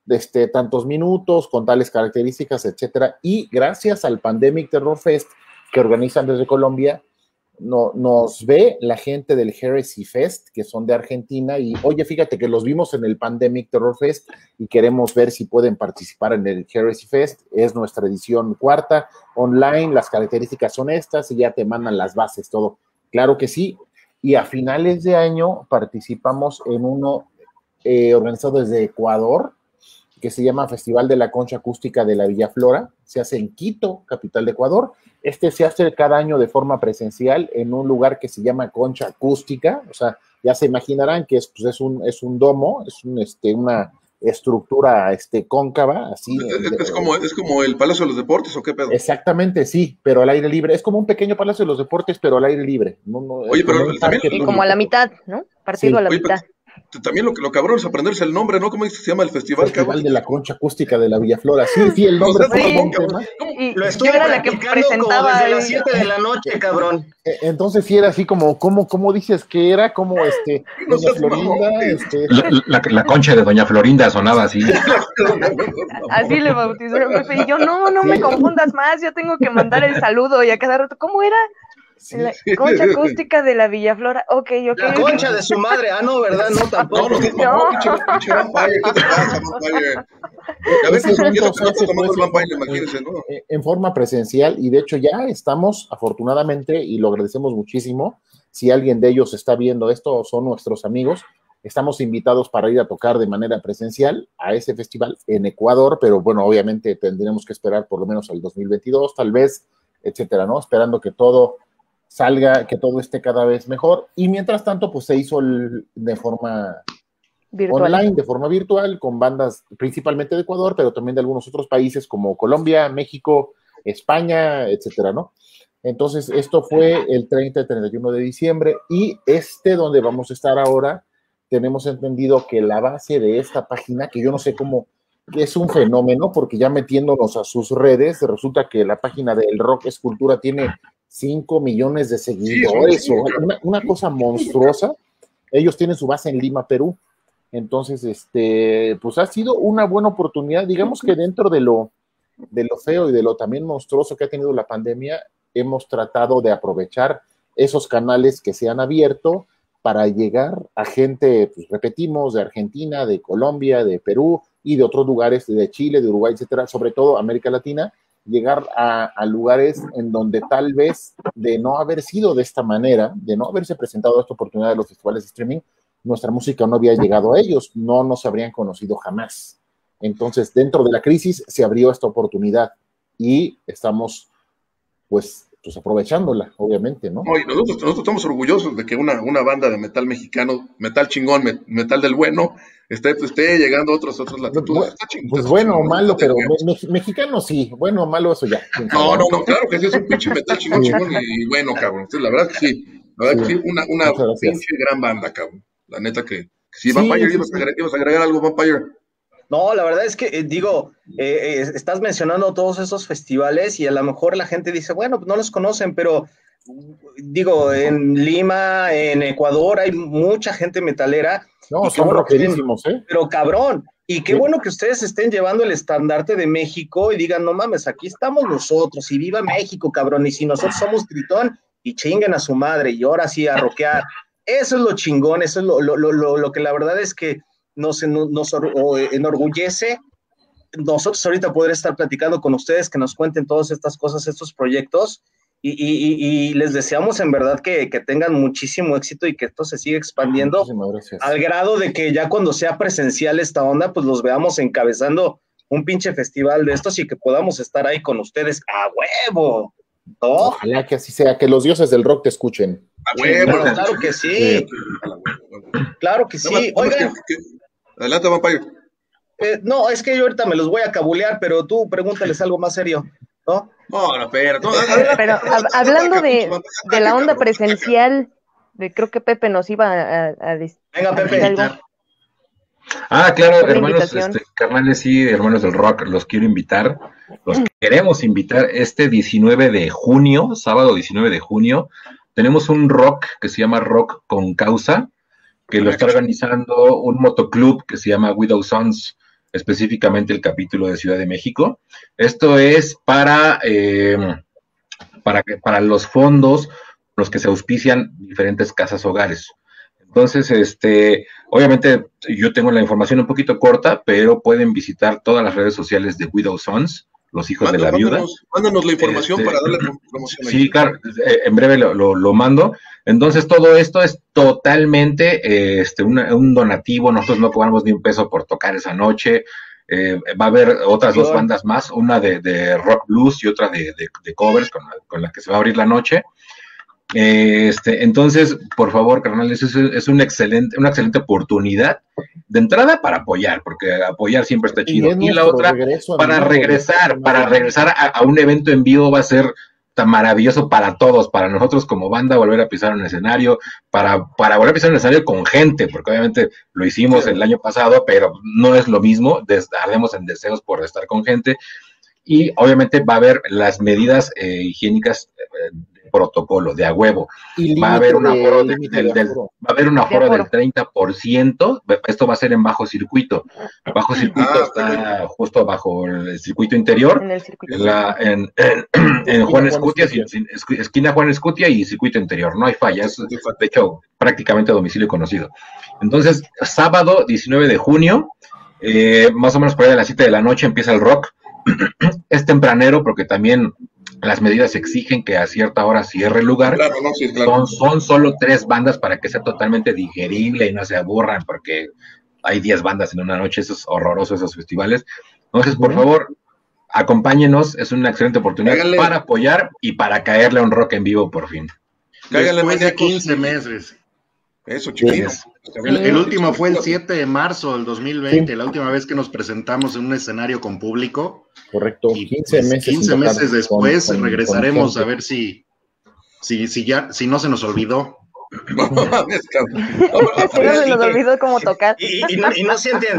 de este, tantos minutos, con tales características, etcétera. Y gracias al Pandemic Terror Fest que organizan desde Colombia, no, nos ve la gente del Heresy Fest, que son de Argentina, y oye, fíjate que los vimos en el Pandemic Terror Fest y queremos ver si pueden participar en el Heresy Fest. Es nuestra edición cuarta, online, las características son estas y ya te mandan las bases, todo. Claro que sí. Y a finales de año participamos en uno eh, organizado desde Ecuador, que se llama Festival de la Concha Acústica de la Villaflora. Se hace en Quito, capital de Ecuador. Este se hace cada año de forma presencial en un lugar que se llama Concha Acústica. O sea, ya se imaginarán que es, pues es, un, es un domo, es un, este, una estructura este, cóncava, así. Es, es, como, ¿Es como el Palacio de los Deportes o qué pedo? Exactamente, sí, pero al aire libre. Es como un pequeño Palacio de los Deportes, pero al aire libre. No, no, Oye, pero también... Y como a la mitad, ¿no? Partido sí. a la Oye, mitad. También lo, lo cabrón es aprenderse el nombre, ¿no? ¿Cómo se llama el festival? Festival cabrón? de la Concha Acústica de la Villaflora. Sí, sí, el nombre. O sea, sí, y lo estuve era la que presentaba desde las siete de la noche, cabrón. Entonces sí era así como, ¿cómo, cómo dices que era? Como este, Doña no Florinda, no, este... La, la, la concha de Doña Florinda sonaba así. Así le bautizaron Pepe. Y yo, no, no sí. me confundas más, yo tengo que mandar el saludo y a cada rato, ¿cómo era? Sí, la sí, Concha sí, Acústica sí. de la Villaflora, ok, ok. La concha de su madre, ah, no, ¿verdad? No, tampoco. No, no, no, pinche Vampire, ¿qué te pasa, Vampire? A veces ya no se nota tomando el Vampire, imagínense, ¿no? En forma presencial, y de hecho ya estamos, afortunadamente, y lo agradecemos muchísimo, si alguien de ellos está viendo esto, son nuestros amigos, estamos invitados para ir a tocar de manera presencial a ese festival en Ecuador, pero bueno, obviamente tendremos que esperar por lo menos al dos mil veintidós, tal vez, etcétera, ¿no? Esperando que todo salga, que todo esté cada vez mejor, y mientras tanto, pues se hizo el, de forma virtual. Online, de forma virtual, con bandas principalmente de Ecuador, pero también de algunos otros países como Colombia, México, España, etcétera, ¿no? Entonces, esto fue el treinta y treinta y uno de diciembre, y este donde vamos a estar ahora, tenemos entendido que la base de esta página, que yo no sé cómo, que es un fenómeno, porque ya metiéndonos a sus redes, resulta que la página del Rock es Cultura tiene cinco millones de seguidores, sí, o una, una cosa monstruosa. Ellos tienen su base en Lima, Perú. Entonces, este, pues ha sido una buena oportunidad. Digamos que dentro de lo, de lo feo y de lo también monstruoso que ha tenido la pandemia, hemos tratado de aprovechar esos canales que se han abierto para llegar a gente, pues repetimos, de Argentina, de Colombia, de Perú y de otros lugares, de Chile, de Uruguay, etcétera, sobre todo América Latina, llegar a, a lugares en donde tal vez de no haber sido de esta manera, de no haberse presentado esta oportunidad de los festivales de streaming, nuestra música no había llegado a ellos, no nos habrían conocido jamás. Entonces, dentro de la crisis se abrió esta oportunidad y estamos, pues, pues aprovechándola, obviamente, ¿no? No, y nosotros, nosotros estamos orgullosos de que una, una banda de metal mexicano, metal chingón, me, metal del bueno, esté, esté llegando a otros, otras latitudes. Está chingón, pues está bueno o malo, pero me, mexicano sí, bueno o malo eso ya. No, no, no, claro que sí es un pinche metal chingón, sí. chingón y, y bueno, cabrón. Entonces, la verdad que sí, la verdad sí. que sí, una, una pinche gran banda, cabrón. La neta que, que sí, sí, Vampire, sí, ibas, sí. A agregar, ibas a agregar algo, Vampire. No, la verdad es que, eh, digo, eh, eh, estás mencionando todos esos festivales y a lo mejor la gente dice, bueno, pues no los conocen, pero, digo, en Lima, en Ecuador hay mucha gente metalera. No, son bueno rockerísimos, ¿eh? Pero cabrón, y qué sí. bueno que ustedes estén llevando el estandarte de México y digan, no mames, aquí estamos nosotros, y viva México, cabrón, y si nosotros somos Tritón, y chinguen a su madre, y ahora sí a rockear. Eso es lo chingón, eso es lo, lo, lo, lo que la verdad es que nos, nos enorgullece nosotros ahorita poder estar platicando con ustedes, que nos cuenten todas estas cosas, estos proyectos, y, y, y les deseamos en verdad que, que tengan muchísimo éxito y que esto se siga expandiendo al grado de que ya cuando sea presencial esta onda, pues los veamos encabezando un pinche festival de estos y que podamos estar ahí con ustedes a huevo, ¿no? Ojalá que así sea, que los dioses del rock te escuchen. A huevo, sí, claro, claro que sí. sí. Claro que sí. No, Oigan. Que, que... Adelante, Vampire. Eh, no, es que yo ahorita me los voy a cabulear, pero tú pregúntales algo más serio, ¿no? No, no, espera. No, pero a, hablando de, de la onda presencial, de, creo que Pepe nos iba a, a decir. Venga, Pepe. Algo. Ah, claro, hermanos, este, carnales y hermanos del rock, los quiero invitar. Los queremos invitar este diecinueve de junio, sábado diecinueve de junio. Tenemos un rock que se llama Rock con Causa, que lo está organizando un motoclub que se llama Widow Sons. específicamente el capítulo de Ciudad de México. Esto es para, eh, para, que, para los fondos los que se auspician diferentes casas hogares. Entonces, este, obviamente yo tengo la información un poquito corta, pero pueden visitar todas las redes sociales de Widow Sons, los hijos Manda, de la viuda. Mándanos, mándanos la información este, para darle promoción. Sí, claro, en breve lo, lo, lo mando. Entonces, todo esto es totalmente este, una, un donativo. Nosotros no cobramos ni un peso por tocar esa noche. Eh, va a haber otras dos bandas más, una de, de rock blues y otra de, de, de covers con la, con la que se va a abrir la noche. Este, entonces, por favor, carnales, es, es un excelente, una excelente oportunidad de entrada para apoyar, porque apoyar siempre está chido. Y, y la otra, para regresar, para regresar a, a un evento en vivo va a ser tan maravilloso para todos, para nosotros como banda, volver a pisar un escenario, para, para volver a pisar un escenario con gente, porque obviamente lo hicimos el año pasado, pero no es lo mismo, des, ardemos en deseos por estar con gente, y obviamente va a haber las medidas eh, higiénicas eh, protocolo, de a huevo. Va a haber un aforo, de, del, del, va a haber un aforo del treinta por ciento, esto va a ser en bajo circuito. Bajo circuito ah, está okay. justo bajo el circuito interior, en, el circuito. La, en, en, en Juan Escutia, esquina Juan Escutia y circuito interior, no hay falla, es de hecho prácticamente a domicilio conocido. Entonces, sábado diecinueve de junio, eh, más o menos por ahí a las siete de la noche empieza el rock. Es tempranero porque también las medidas exigen que a cierta hora cierre el lugar. Claro, no, sí, claro. son, son solo tres bandas para que sea totalmente digerible y no se aburran, porque hay diez bandas en una noche, eso es horroroso, esos festivales. Entonces, por uh-huh. favor, acompáñenos, es una excelente oportunidad Cágale. para apoyar y para caerle a un rock en vivo por fin. Cágale Después de quince meses. Eso, chiquillos. El, el último fue el siete de marzo del dos mil veinte, sí. la última vez que nos presentamos en un escenario con público. Correcto, y quince pues, meses. quince meses después con, con, regresaremos con a ver si, si, si ya, si no se nos olvidó. Si no se nos olvidó cómo tocar. Y, y, y, no, y no sienten,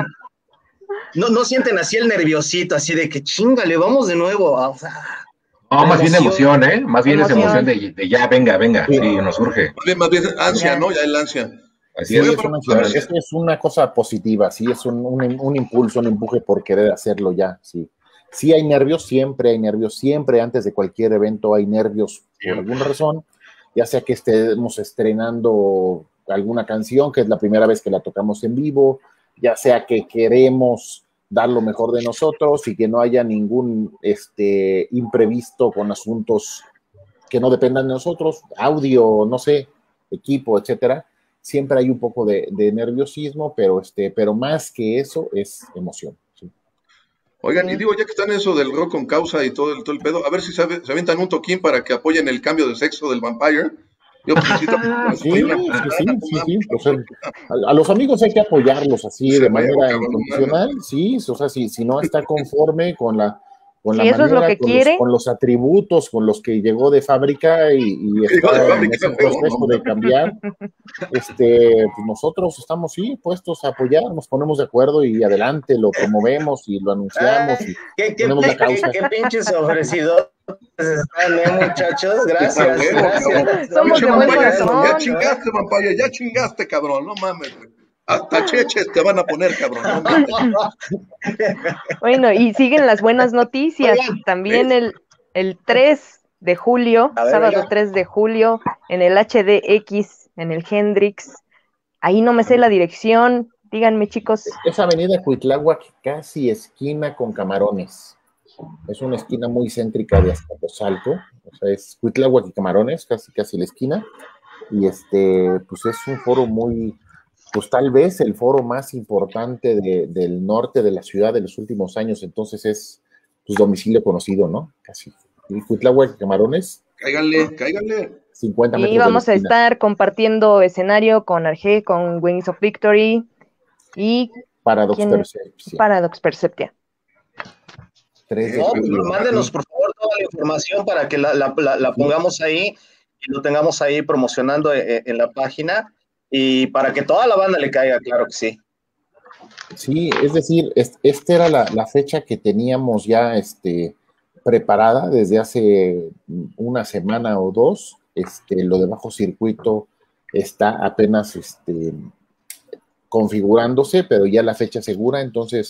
no, no sienten así el nerviosito, así de que chingale, vamos de nuevo. O sea, no, más bien emoción, ¿eh? Más bien emoción. es emoción de, de ya, venga, venga, sí, sí nos surge. Más bien, más bien ansia, ¿no? Ya el ansia. Así sí, es. Es, una, es, es una cosa positiva, sí, es un, un, un impulso, un empuje por querer hacerlo ya, sí. Sí hay nervios, siempre hay nervios, siempre antes de cualquier evento hay nervios por alguna razón, ya sea que estemos estrenando alguna canción, que es la primera vez que la tocamos en vivo, ya sea que queremos dar lo mejor de nosotros y que no haya ningún este, imprevisto con asuntos que no dependan de nosotros, audio, no sé, equipo, etcétera. Siempre hay un poco de, de nerviosismo, pero, este, pero más que eso es emoción. ¿Sí? Oigan, y digo, ya que están en eso del rock con causa y todo el, todo el pedo, a ver si se, se avientan un toquín para que apoyen el cambio de sexo del Vampire. Yo necesito... sí, sí, sí, sí, sí. O sea, a, a los amigos hay que apoyarlos así sí, de manera incondicional, sí, o sea, si, si no está conforme con la... Con la si eso manera, es lo que con quiere. Los, con los atributos con los que llegó de fábrica y, y está de fábrica, en ese proceso no, de cambiar, este, pues nosotros estamos, sí, puestos a apoyar, nos ponemos de acuerdo y adelante, lo promovemos y lo anunciamos y ¿Qué, qué, ponemos la causa. ¿Qué, qué pinches ofrecidos están, eh, muchachos? Gracias, gracias. Somos de buen corazón. Ya chingaste, Vampire, ya chingaste, cabrón, no mames, hasta cheches te van a poner, cabrón. No, bueno, y siguen las buenas noticias. También el, el tres de julio, ver, sábado venga. tres de julio, en el H D X, en el Hendrix. Ahí no me sé la dirección. Díganme, chicos. Es avenida Cuitláhuac, casi esquina con Camarones. Es una esquina muy céntrica de Azcapotzalco. O sea, es Cuitláhuac y Camarones, casi casi la esquina. Y este, pues es un foro muy... pues tal vez el foro más importante de, del norte de la ciudad de los últimos años, entonces es pues, domicilio conocido, ¿no? Casi. Y Cuitláhuac, Camarones. Cáiganle, cáiganle. cincuenta metros. Y vamos a estar compartiendo escenario con Arge, con Wings of Victory y... Paradox Perceptia. Paradox Perceptia. Tres no, pues, mándenos por favor toda la información para que la, la, la, la pongamos ahí y lo tengamos ahí promocionando en, en la página. Y para que toda la banda le caiga, claro que sí. Sí, es decir, es, esta era la, la fecha que teníamos ya este, preparada desde hace una semana o dos. Este, lo de bajo circuito está apenas este, configurándose, pero ya la fecha segura, entonces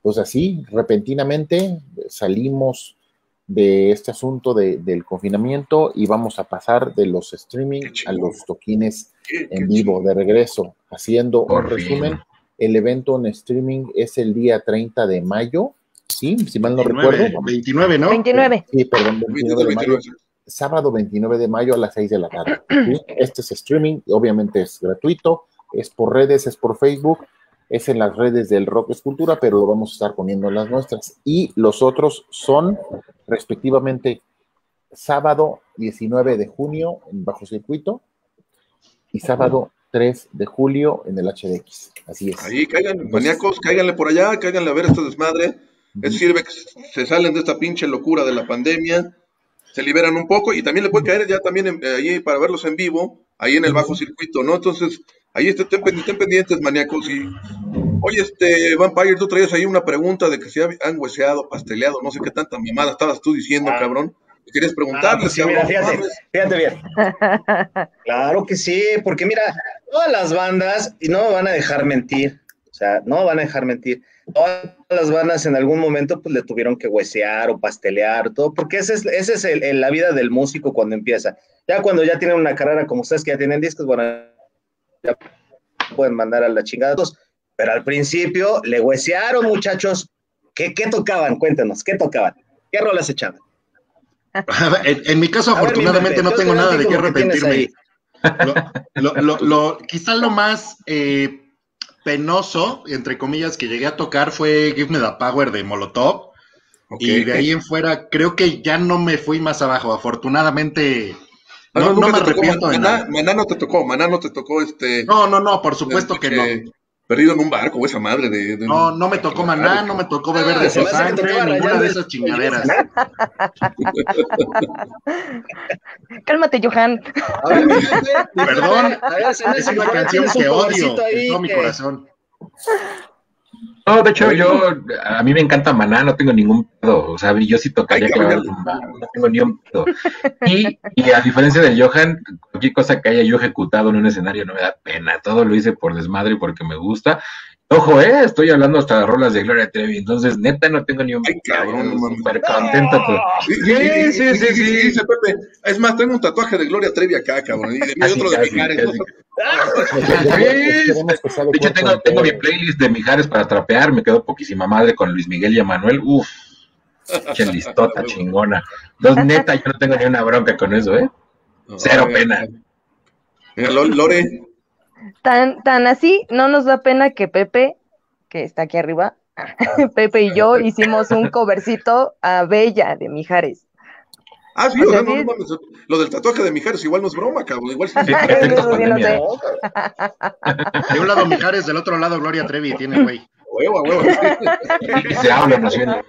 pues así, repentinamente salimos de este asunto de, del confinamiento y vamos a pasar de los streaming a los toquines en vivo de regreso. Haciendo Por un fin. resumen, el evento en streaming es el día treinta de mayo, ¿sí? Si mal no veintinueve, recuerdo. veintinueve, ¿no? veintinueve. Sí, perdón, veintinueve de mayo. veintinueve. Sábado veintinueve de mayo a las seis de la tarde. ¿Sí? Este es streaming, obviamente es gratuito, es por redes, es por Facebook, es en las redes del Rock Escultura, pero lo vamos a estar poniendo en las nuestras. Y los otros son, respectivamente, sábado diecinueve de junio en Bajo Circuito y sábado tres de julio en el H D X. Así es. Ahí caigan, maníacos, cáiganle por allá, cáiganle a ver este desmadre. Eso sirve que se salen de esta pinche locura de la pandemia, se liberan un poco y también le puede caer ya también en, eh, ahí para verlos en vivo, ahí en el Bajo Circuito, ¿no? Entonces, ahí estén, estén pendientes, maníacos. Y, oye, este, Vampire, tú traías ahí una pregunta de que si han hueseado, pasteleado, no sé qué tanta mamada estabas tú diciendo, Ah. cabrón. ¿Quieres preguntarle? Ah, pues sí, mira, fíjate, fíjate bien. Claro que sí, porque mira, todas las bandas, y no me van a dejar mentir, o sea, no me van a dejar mentir, todas las bandas en algún momento pues le tuvieron que huesear o pastelear, todo, porque esa es, ese es el, el, la vida del músico cuando empieza. Ya cuando ya tienen una carrera como ustedes que ya tienen discos, bueno, ya pueden mandar a la chingada todos, pero al principio le huesearon, muchachos. ¿Qué, qué tocaban? Cuéntanos, ¿qué tocaban? ¿Qué rolas echaban? En, en mi caso, A ver, afortunadamente, mi no tengo nada de qué lo que tienes ahí. arrepentirme. Lo, lo, lo, lo, quizá lo más eh, penoso, entre comillas, que llegué a tocar fue Give Me the Power de Molotov. Okay. Y de ahí en fuera, creo que ya no me fui más abajo. Afortunadamente, Ah, no, no, no me te tocó, arrepiento de Maná, nada. Maná no te tocó, Maná no te tocó este. No, no, no, por supuesto que no. Eh, perdido en un barco, o esa madre de. de No, no me tocó Maná, no me tocó beber de se su me hace que sangre, tocaba ninguna rayando de el- esas chingaderas. Cálmate, Johan. A ver, mi gente, mi Perdón, gente, a ver, se me es hace una que canción tienes un que odio covercito ahí en todo mi que- corazón. No, de hecho, yo, a mí me encanta Maná, no tengo ningún pedo. O sea, yo sí tocaría Ay, clavar cabrón. tumba, no tengo ni un pedo. Y, y a diferencia del Johan, cualquier cosa que haya yo ejecutado en un escenario no me da pena. Todo lo hice por desmadre y porque me gusta. Ojo, eh, estoy hablando hasta de rolas de Gloria Trevi, entonces neta no tengo ni un Ay, cabrón, no mames. súper contento. con- Sí, Sí, sí, sí, sí. dice Pepe. Es más, tengo un tatuaje de Gloria Trevi acá, cabrón. Y de mí Casi, otro de casi, Mijares. casi. ¿no? Esperemos que sea de De hecho, cuerpo tengo, tengo mi entero. playlist de Mijares para trapear, me quedo poquísima madre con Luis Miguel y Emanuel. Uf, che listota chingona. Entonces, neta, yo no tengo ni una bronca con eso, ¿eh? Cero Ay, pena. Mira, Lo- Lore, Tan, tan así, no nos da pena que Pepe, que está aquí arriba, Pepe y yo hicimos un covercito a Bella de Mijares. ah, sí, O o sea, sea, no, sí. no mames, lo del tatuaje de Mijares igual no es broma, cabrón. Igual sí. Sí, efectos Eso sí, no pandemia. sé. De un lado Mijares, del otro lado Gloria Trevi, tiene güey. Huevo, a huevo. Y se habla, no suena.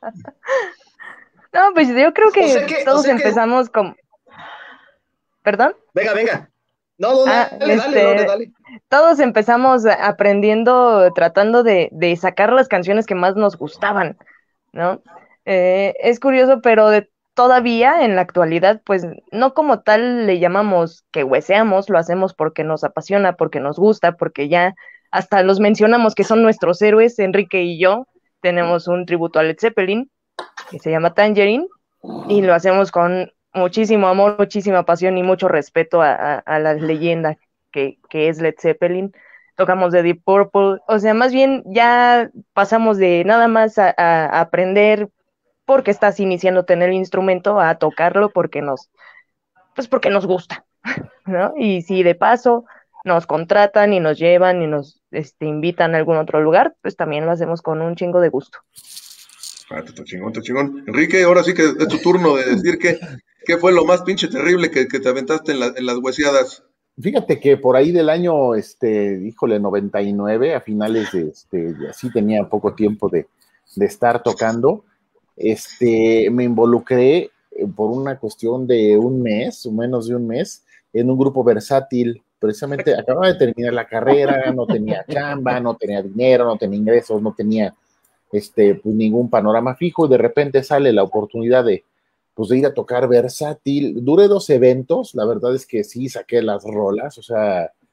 No, pues yo creo que O sea que- o todos sea que- empezamos como... ¿Perdón? Venga, venga. No, no, Ah, dale, dale, este- Lore, dale. Todos empezamos aprendiendo, tratando de, de sacar las canciones que más nos gustaban, ¿no? Eh, es curioso, pero de, todavía en la actualidad, pues no como tal le llamamos que hueseamos, lo hacemos porque nos apasiona, porque nos gusta, porque ya hasta los mencionamos que son nuestros héroes, Enrique y yo, tenemos un tributo a Led Zeppelin, que se llama Tangerine, y lo hacemos con muchísimo amor, muchísima pasión y mucho respeto a, a, a la leyenda que, que es Led Zeppelin. Tocamos de Deep Purple, o sea, más bien ya pasamos de nada más a, a aprender porque estás iniciándote en el instrumento a tocarlo porque nos, pues porque nos gusta, ¿no? Y si de paso nos contratan y nos llevan y nos este, invitan a algún otro lugar, pues también lo hacemos con un chingo de gusto. Ah, está chingón, está chingón. Enrique, ahora sí que es tu turno de decir que, qué fue lo más pinche terrible que, que te aventaste en, la, en las hueseadas. Fíjate que por ahí del año, este, híjole, noventa y nueve, a finales de, este, así tenía poco tiempo de, de estar tocando, este, me involucré eh, por una cuestión de un mes, o menos de un mes, en un grupo versátil. Precisamente acababa de terminar la carrera, no tenía chamba, no tenía dinero, no tenía ingresos, no tenía este, pues, ningún panorama fijo, y de repente sale la oportunidad de, pues, de ir a tocar versátil. Duré dos eventos, la verdad es que sí saqué las rolas, o sea,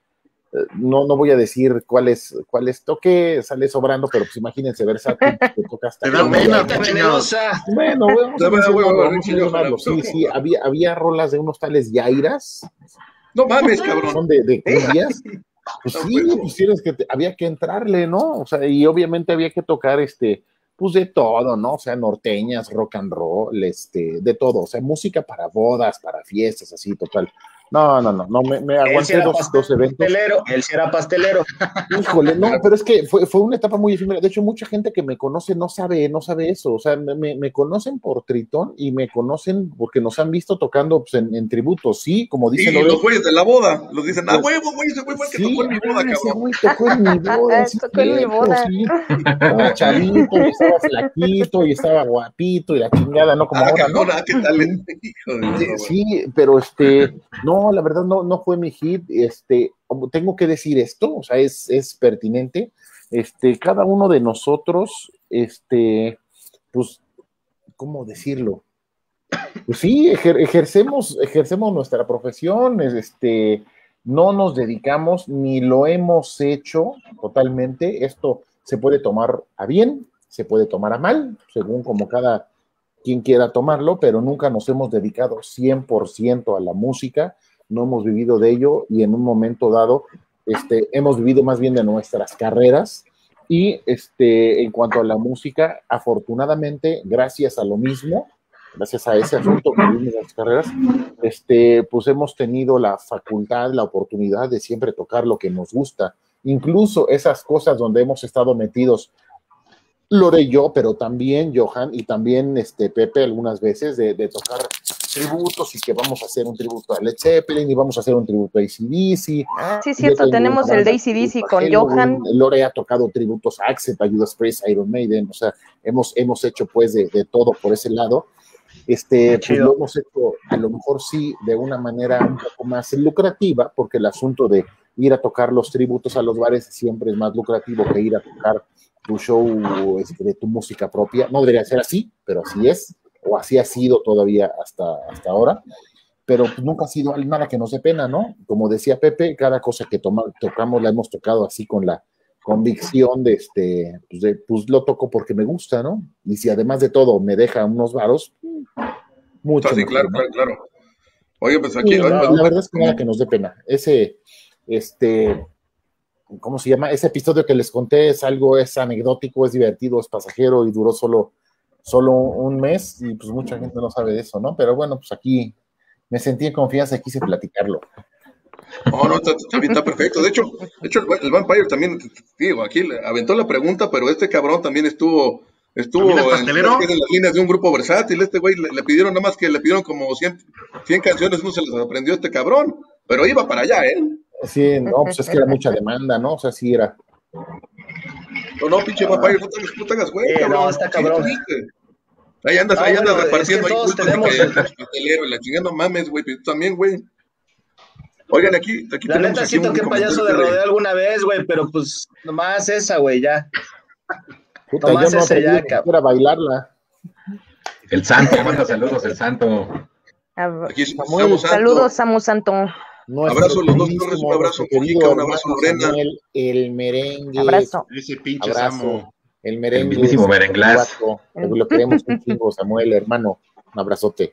no, no voy a decir cuáles cuáles toqué, sale sobrando, pero pues imagínense, versátil, te toca hasta... Te da pena, qué chingados. Bueno, vamos a mencionarlo, vamos a mencionarlo. Sí, sí, había, había rolas de unos tales Yairas. No mames, cabrón. Son de, de cumbias. Pues sí, pues tienes que, había que entrarle, ¿no? O sea, y obviamente había que tocar, este, pues de todo, ¿no? O sea, norteñas, rock and roll, este, de todo. O sea, música para bodas, para fiestas, así, total. No, no, no, no, me, me aguanté dos, dos eventos. Pastelero, él sí era pastelero. Híjole, no, pero es que fue, fue una etapa muy efímera. De hecho, mucha gente que me conoce no sabe, no sabe eso. O sea, me, me conocen por Tritón y me conocen porque nos han visto tocando pues, en, en tributos, sí, como dicen. Y los güeyes de la boda, los dicen, ah, huevo, güey, ese güey fue el que sí, tocó en mi boda, ese cabrón. güey tocó en mi boda. Sí, tocó en mi boda. Sí. Estaba chavito, y estaba flaquito, y estaba guapito, y la chingada, ¿no? Como ah, ahora, cabrón, ¿no? ah, ¿qué tal? Hijo de Sí, eso, sí, pero este, no, la verdad no, no fue mi hit, este, tengo que decir esto, o sea, es, es pertinente, este, cada uno de nosotros, este, pues, ¿cómo decirlo? Pues sí, ejer, ejercemos, ejercemos nuestra profesión, este, no nos dedicamos ni lo hemos hecho totalmente, esto se puede tomar a bien, se puede tomar a mal, según como cada quien quiera tomarlo, pero nunca nos hemos dedicado cien por ciento a la música, no hemos vivido de ello y en un momento dado este, hemos vivido más bien de nuestras carreras y este, en cuanto a la música, afortunadamente, gracias a lo mismo, gracias a ese asunto que vivimos en las carreras, este, pues hemos tenido la facultad, la oportunidad de siempre tocar lo que nos gusta, incluso esas cosas donde hemos estado metidos Lore y yo, pero también Johan y también este Pepe algunas veces de, de tocar tributos y que vamos a hacer un tributo a Led Zeppelin y vamos a hacer un tributo a A C D C. Ah, sí, es cierto, tenemos el de A C D C con Johan. Lore ha tocado tributos a Accept, a Judas Priest, a Iron Maiden, o sea, hemos, hemos hecho pues de, de todo por ese lado. Este, pues lo hemos hecho a lo mejor sí de una manera un poco más lucrativa, porque el asunto de ir a tocar los tributos a los bares siempre es más lucrativo que ir a tocar tu show este, de tu música propia. No debería ser así, pero así es, o así ha sido todavía hasta, hasta ahora, pero pues, nunca ha sido nada que nos dé pena, ¿no? Como decía Pepe, cada cosa que toma, tocamos la hemos tocado así con la convicción de, este, pues, de, pues lo toco porque me gusta, ¿no? Y si además de todo me deja unos varos, mucho. Sí, mejor, claro, ¿no? claro, claro. Oye, pues aquí... Sí, hoy, la, pues, la verdad es que nada que nos dé pena. Ese, este... ¿cómo se llama? Ese episodio que les conté es algo, es anecdótico, es divertido, es pasajero y duró solo, solo un mes y pues mucha gente no sabe de eso, ¿no? Pero bueno, pues aquí me sentí en confianza y quise platicarlo. No, no, está, está, está perfecto. De hecho, de hecho el, el Vampire también, digo, aquí le aventó la pregunta, pero este cabrón también estuvo, estuvo en, en las líneas de un grupo versátil. Este güey le, le pidieron nada más que le pidieron como cien, cien canciones, no se las aprendió este cabrón, pero iba para allá, ¿eh? Sí, no, pues es que era mucha demanda, ¿no? O sea, sí era. No, no, pinche Vampire, no te, no te hagas güey, eh, cabrón. No, está cabrón. Sí, ahí andas, no, ahí andas bueno, repartiendo es que ahí todos tenemos el pastelero y la chingada, no mames, güey, tú también, güey. Oigan, aquí, aquí la tenemos neta aquí sí toqué un payaso de rodeo alguna vez, güey, pero pues nomás esa, güey, ya. Puta, nomás yo no ese ya, cabrón. Era bailarla. El Santo, manda saludos, el Santo. Aquí Samuel, saludos, Samu Santo. Abrazo a los dos torres, un abrazo Mujica, un abrazo Lorena. Samuel, el merengue. Abrazo. Ese pinche abrazo. Samu. El merengue. El mismísimo merenglás. Lo queremos un chingo, Samuel, hermano. Un abrazote.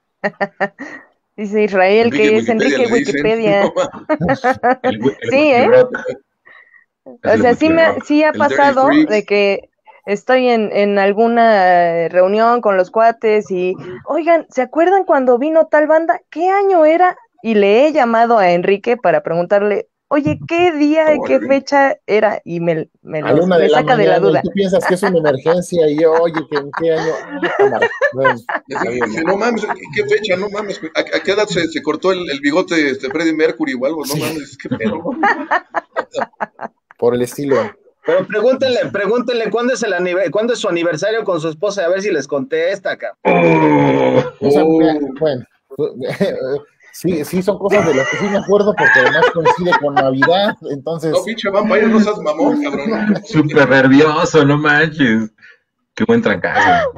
Dice Israel Enrique que es Enrique Wikipedia. Wikipedia. El, el, sí, ¿eh? O sea, sí, me, sí ha pasado de que estoy en, en alguna reunión con los cuates y, oigan, ¿se acuerdan cuando vino tal banda? ¿Qué año era? Y le he llamado a Enrique para preguntarle, oye, ¿qué día y qué fecha era? Y me, me, los, me de saca mañana, de la duda. Tú piensas que es una emergencia y yo, oye, ¿en qué año? Bueno, no mames, ¿qué fecha? No mames, ¿a, a qué edad se, se cortó el, el bigote este Freddie Mercury o algo? No sí. mames, qué pedo. Por el estilo. Pero pregúntenle, pregúntenle cuándo es el aniversario, cuándo es su aniversario con su esposa, a ver si les contesta, acá. Oh, o sea, bueno, sí, sí son cosas de las que sí me acuerdo porque además coincide con Navidad, entonces. No, pinche Vampire, no seas mamón, cabrón. Súper nervioso, no manches. Qué buen trancazo.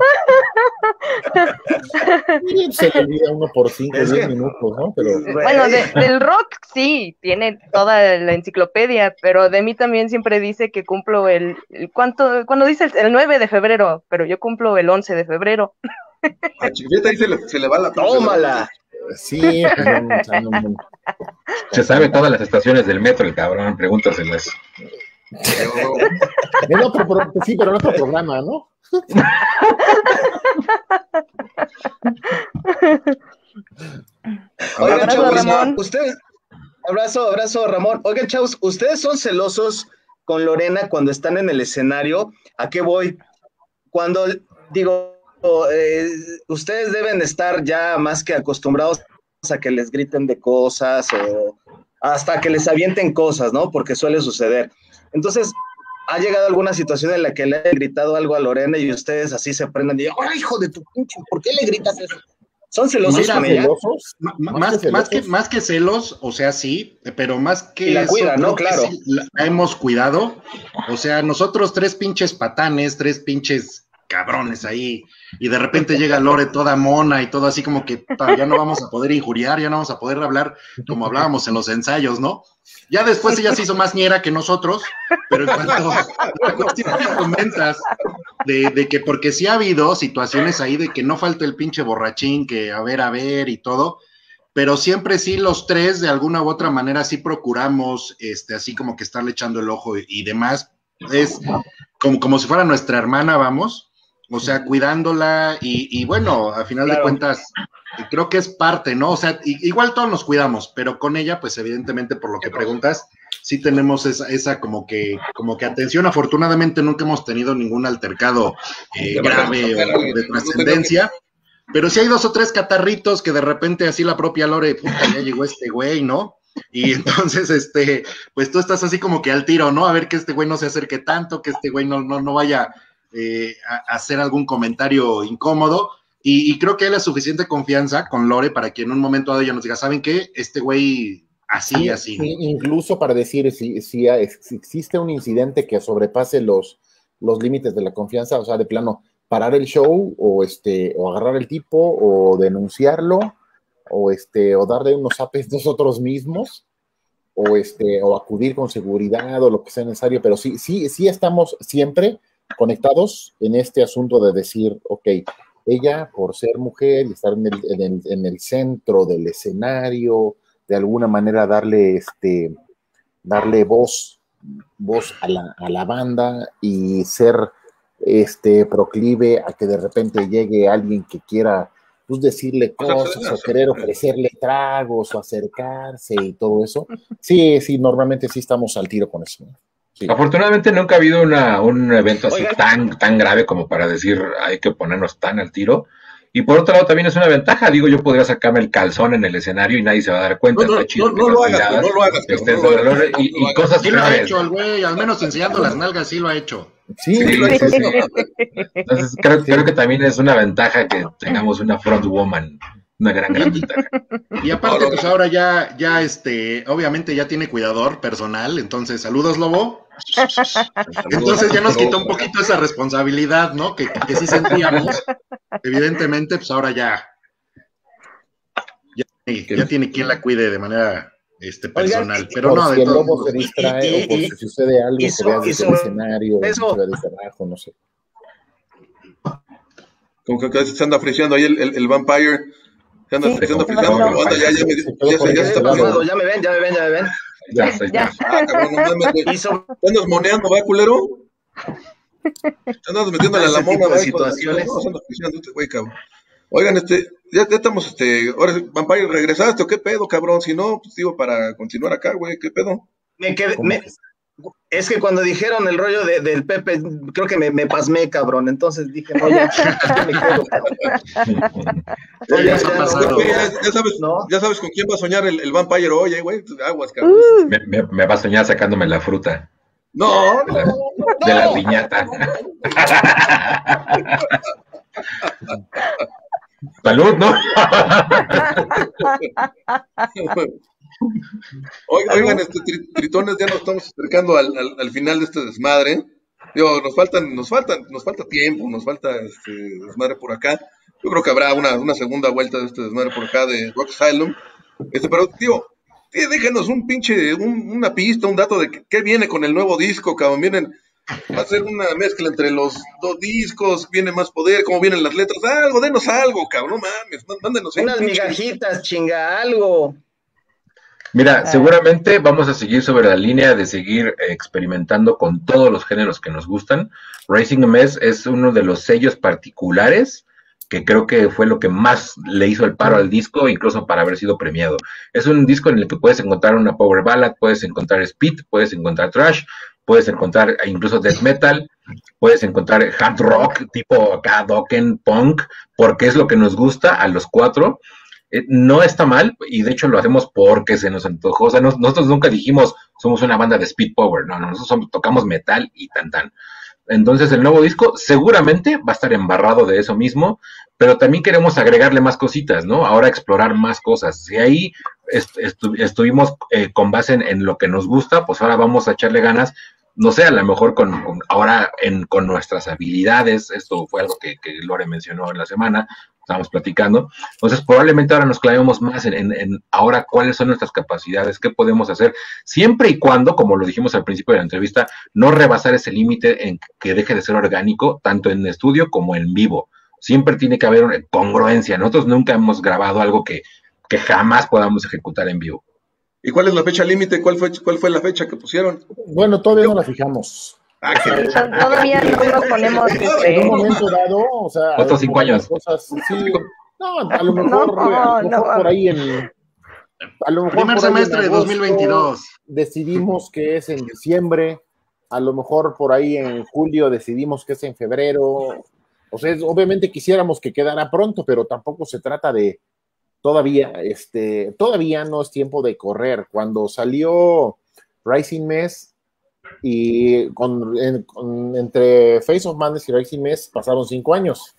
Se le olvida uno por cinco, Es diez que- minutos, ¿no? Pero Bueno, de- del rock sí, tiene toda la enciclopedia, pero de mí también siempre dice que cumplo el, el ¿cuánto? Cuando dice el, el nueve de febrero, pero yo cumplo el once de febrero. A Chiquita ahí se le, se le va la ¡Tómala! sí, pues no, o sea, no, no. Se sabe todas las estaciones del metro, el cabrón, pregúntaselas. En otro pro- sí, pero en otro programa, ¿no? Oigan, Abrazo, chavos, Ramón. ustedes, abrazo, abrazo, Ramón. Oigan, chavos, ¿ustedes son celosos con Lorena cuando están en el escenario? ¿A qué voy? Cuando, digo, eh, ustedes deben estar ya más que acostumbrados a que les griten de cosas o hasta que les avienten cosas, ¿no? Porque suele suceder. Entonces, ¿ha llegado alguna situación en la que le han gritado algo a Lorena y ustedes así se prenden y, ¡ay, hijo de tu pinche! ¿Por qué le gritas eso? ¿Son celosos Mira, con ella? ¿Celosos? Ma- Más Más, que más, que, celosos. más que celos, o sea, sí, pero más que Y la eso, cuida, ¿no? creo que Claro. sí la, la hemos cuidado. O sea, nosotros tres pinches patanes, tres pinches cabrones ahí, y de repente llega Lore toda mona y todo así como que "Pa, ya no vamos a poder injuriar, ya no vamos a poder hablar como hablábamos en los ensayos, ¿no? Ya después ella se hizo más ñera que nosotros, pero en cuanto a la cuestión que comentas, de, de que porque sí ha habido situaciones ahí de que no falta el pinche borrachín, que a ver, a ver y todo, pero siempre sí los tres de alguna u otra manera sí procuramos, este, así como que estarle echando el ojo y, y demás, es como, como si fuera nuestra hermana, vamos, o sea, cuidándola y, y bueno, a final Claro. de cuentas, creo que es parte, ¿no? O sea, i- igual todos nos cuidamos, pero con ella, pues evidentemente por lo que preguntas, sí tenemos esa, esa como que, como que atención. Afortunadamente nunca hemos tenido ningún altercado eh, grave o de trascendencia, pero sí hay dos o tres catarritos que de repente así la propia Lore, puta, ya llegó este güey, ¿no? Y entonces, este, pues tú estás así como que al tiro, ¿no? A ver que este güey no se acerque tanto, que este güey no, no, no vaya eh, a, a hacer algún comentario incómodo. Y, y creo que hay la suficiente confianza con Lore para que en un momento dado ella nos diga, ¿saben qué? Este güey así, Sí, así. sí, incluso para decir si, si, hay- si existe un incidente que sobrepase los, los límites de la confianza, o sea, de plano, parar el show o, este, o agarrar el tipo o denunciarlo o, este, o darle unos apes nosotros mismos o, este, o acudir con seguridad o lo que sea necesario, pero sí, sí, sí estamos siempre conectados en este asunto de decir, ok, ella por ser mujer y estar en el, en el, en el centro del escenario, de alguna manera darle, este, darle voz, voz a la, a la banda y ser este, proclive a que de repente llegue alguien que quiera pues, decirle O sea, cosas se- o querer ofrecerle tragos o acercarse y todo eso. Sí, sí, normalmente sí estamos al tiro con eso. Sí. Afortunadamente nunca ha habido una, un evento así Oigan. tan, tan grave como para decir hay que ponernos tan al tiro. Y por otro lado también es una ventaja, digo, yo podría sacarme el calzón en el escenario y nadie se va a dar cuenta. No, no, Está chido no, que no las lo hagas, miradas no lo hagas, cabrón, estén no lo sobre hagas, Lore no y, lo y hagas. cosas Sí lo ha graves. hecho el güey, al menos enseñando las nalgas, sí lo ha hecho. Sí, Sí, Sí, sí, sí. sí. Entonces creo, creo que también es una ventaja que tengamos una front woman, una gran, gran ventaja. Y aparte, No, no, pues no. ahora ya, ya este, obviamente ya tiene cuidador personal, entonces, saludos, Lobo. Entonces ya nos quitó un poquito esa responsabilidad, ¿no? Que, que sí sentíamos. Evidentemente, pues ahora ya, ya, ya tiene quien la cuide de manera este, personal. Oigan, Pero por no, si de el todos lobo se modos. distrae y- o por y- si sucede algo y que so- veas y desde el sobre escenario, eso- fuera de trabajo, no sé. Como que casi se anda friseando ahí el, el, el Vampire. Se anda, Sí, se anda ¿qué friseando, pasó? pero anda, ya, ya, me- Se quedó ya, por se, ya ahí se ¿Qué está pasado? pasando. Ya me ven, ya me ven, ya me ven. Ya, ahí está. Ah, cabrón, no mames, güey. Y sobre ¿Te andas moneando, va, culero? Te andas metiéndole a la ese mona, tipo de va, hijo la situaciones. chingada. No, se anda friseando este güey, cabrón. Oigan, este, ya, ya estamos, este, ahora, Vampire, ¿regresaste o qué pedo, cabrón? Si no, pues digo, para continuar acá, güey, ¿qué pedo? me quedé, ¿Cómo me- que? es que cuando dijeron el rollo de- del Pepe, creo que me, me pasmé, cabrón. Entonces dije, no, ya, ya me quedo, cabrón. Sí, ya, nos ha ya, pasado. Güey, ya, ya sabes, ¿No? ya sabes con quién va a soñar el, el Vampire hoy, eh, güey. Aguas, cabrón. Uh, Me, me- me va a soñar sacándome la fruta No, de no, la, no, de la no. piñata. Salud, ¿no? Oigan, oigan, este, tri- tritones, ya nos estamos acercando al, al, al final de este desmadre. Digo, nos faltan, nos faltan, nos falta tiempo, nos falta este desmadre por acá. Yo creo que habrá una, una segunda vuelta de este desmadre por acá de Rock Asylum. Este, pero, tío, tí, déjenos un pinche, un, una pista, un dato de qué viene con el nuevo disco, cabrón. Vienen, va a ser una mezcla entre los dos discos, viene más poder, cómo vienen las letras, algo, denos algo, cabrón, no mames, mándenos unas pinche... migajitas, chinga, algo. Mira, seguramente vamos a seguir sobre la línea de seguir experimentando con todos los géneros que nos gustan. Racing Mess es uno de los sellos particulares que creo que fue lo que más le hizo el paro al disco, incluso para haber sido premiado. Es un disco en el que puedes encontrar una power ballad, puedes encontrar speed, puedes encontrar thrash, puedes encontrar incluso death metal, puedes encontrar hard rock, tipo acá Dokken, punk, porque es lo que nos gusta a los cuatro. Eh, no está mal, y de hecho lo hacemos porque se nos antojó. O sea, nos, nosotros nunca dijimos somos una banda de speed power, no, no, nosotros somos, tocamos metal y tan tan. Entonces el nuevo disco seguramente va a estar embarrado de eso mismo, pero también queremos agregarle más cositas, ¿no? Ahora explorar más cosas. Si ahí est estu estuvimos eh, con base en, en lo que nos gusta, pues ahora vamos a echarle ganas, no sé, a lo mejor con, con ahora en, con nuestras habilidades. Esto fue algo que, que Lore mencionó en la semana, estábamos platicando. Entonces probablemente ahora nos clavemos más en, en, en ahora cuáles son nuestras capacidades, qué podemos hacer, siempre y cuando, como lo dijimos al principio de la entrevista, no rebasar ese límite en que deje de ser orgánico, tanto en estudio como en vivo. Siempre tiene que haber una congruencia. Nosotros nunca hemos grabado algo que, que jamás podamos ejecutar en vivo. ¿Y cuál es la fecha límite? ¿Cuál fue, ¿Cuál fue la fecha que pusieron? Bueno, todavía no la fijamos. Ah, que... Todavía no nos ponemos... En un momento dado, o sea... Otros cinco años. Cosas, sí, no, a lo mejor, no, a lo mejor no, por ahí en... A lo mejor primer semestre de dos mil veintidós. Decidimos que es en diciembre, a lo mejor por ahí en julio decidimos que es en febrero. O sea, obviamente quisiéramos que quedara pronto, pero tampoco se trata de... Todavía, este, todavía no es tiempo de correr. Cuando salió Rising Mess y con, en, con, entre Face of Madness y Rising Mess pasaron cinco años.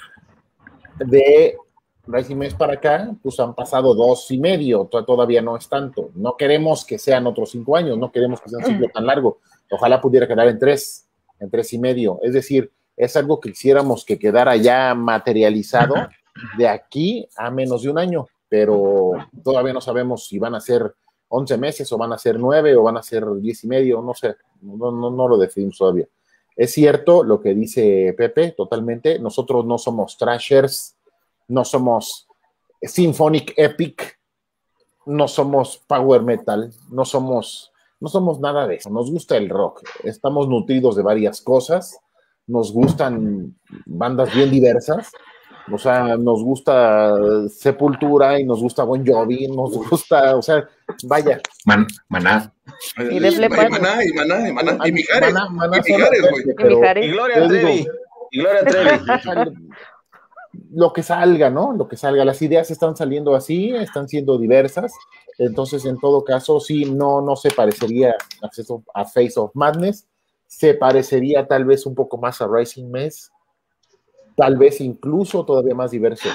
De Rising Mess para acá, pues han pasado dos y medio, todavía no es tanto. No queremos que sean otros cinco años, no queremos que sea un ciclo tan largo. Ojalá pudiera quedar en tres, en tres y medio. Es decir, es algo que quisiéramos que quedara ya materializado de aquí a menos de un año, pero todavía no sabemos si van a ser once meses o van a ser nueve o van a ser diez y medio, no sé, no, no, no lo decidimos todavía. Es cierto lo que dice Pepe, totalmente, nosotros no somos thrashers, no somos symphonic epic, no somos power metal, no somos, no somos nada de eso, nos gusta el rock, estamos nutridos de varias cosas, nos gustan bandas bien diversas. O sea, nos gusta Sepultura y nos gusta Bon Jovi, nos gusta, o sea, vaya. Man, Maná. Y de Flepa. Y Maná, y Maná, y Maná, y Mijares. Maná, Maná y Mijares, güey. Y Mijares. Y Gloria Trevi. Y Gloria Trevi. Lo que salga, ¿no? Lo que salga. Las ideas están saliendo así, están siendo diversas. Entonces, en todo caso, sí, no, no se parecería a Face of Madness. Se parecería tal vez un poco más a Rising Mess. Tal vez incluso todavía más diverso.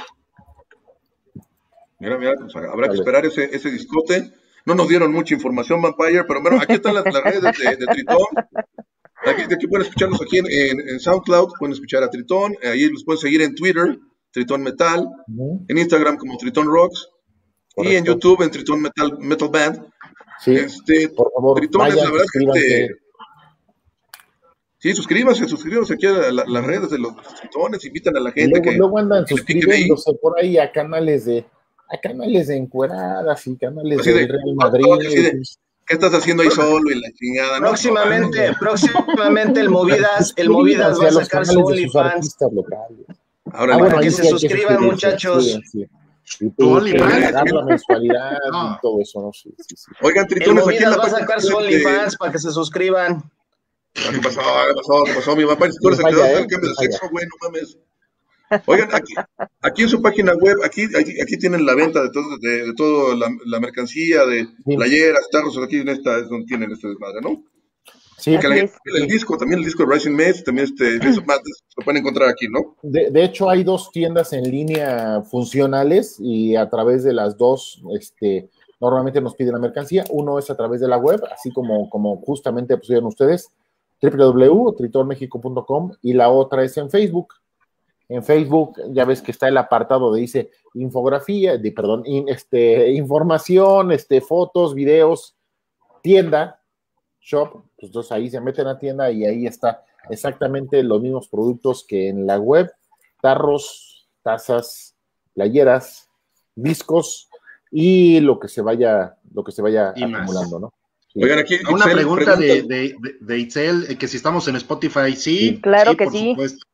Mira, mira, pues habrá que esperar ese, ese discote. No nos dieron mucha información, Vampire, pero bueno, aquí están las, las redes de, de Tritón. Aquí, aquí pueden escucharlos aquí en, en, en SoundCloud, pueden escuchar a Tritón. Ahí los pueden seguir en Twitter, Tritón Metal. Uh-huh. En Instagram como Tritón Rocks. Correcto. Y en YouTube en Tritón Metal, Metal Band. Sí, este, por favor, Tritones, vayan, la verdad es que... Sí, suscríbanse, suscríbanse aquí a las la redes de los tritones, invitan a la gente. Luego, que luego andan suscribiéndose por ahí a canales de a canales de encueradas y canales así del de, Real Madrid. Así de, ¿qué estás haciendo ahí solo y la chingada? Próximamente, no, próximamente el Movidas, el Movidas va a sacar su OnlyFans. Ahora ah, bueno, que se suscriban, muchachos. Sí, sí. Y tú, pagar la mensualidad no. y todo eso, ¿no? Sí, sí, sí. Oigan, tritones, el Movidas va a sacar su OnlyFans de... para que se suscriban. ¿Qué pasó? ¿Qué pasó? ¿Qué pasó? Mi papá, tú eres el que va a hacer el cambio de sexo, güey, no mames. Oigan, aquí, aquí en su página web, aquí, aquí, aquí tienen la venta de todo, de, de todo la, la mercancía, de sí. playeras, tarros, aquí en esta es donde tienen este desmadre, ¿no? Sí. Que la, el, el disco, también el disco de Rising Mess, también este, Face of Madness, lo pueden encontrar aquí, ¿no? De, de hecho, hay dos tiendas en línea funcionales y a través de las dos, este, normalmente nos piden la mercancía. Uno es a través de la web, así como, como justamente pusieron ustedes, doble u doble u doble u punto tritón méxico punto com, y la otra es en Facebook. En Facebook ya ves que está el apartado de dice infografía, de, perdón, in, este, información, este, fotos, videos, tienda, shop, pues entonces ahí se meten a tienda y ahí está exactamente los mismos productos que en la web, tarros, tazas, playeras, discos y lo que se vaya, lo que se vaya Y más. acumulando, ¿no? Sí. Oigan, aquí Una Itzel pregunta de, pregunta- de, de, de Itzel, eh, que si estamos en Spotify, sí. Sí. Claro que por sí. supuesto.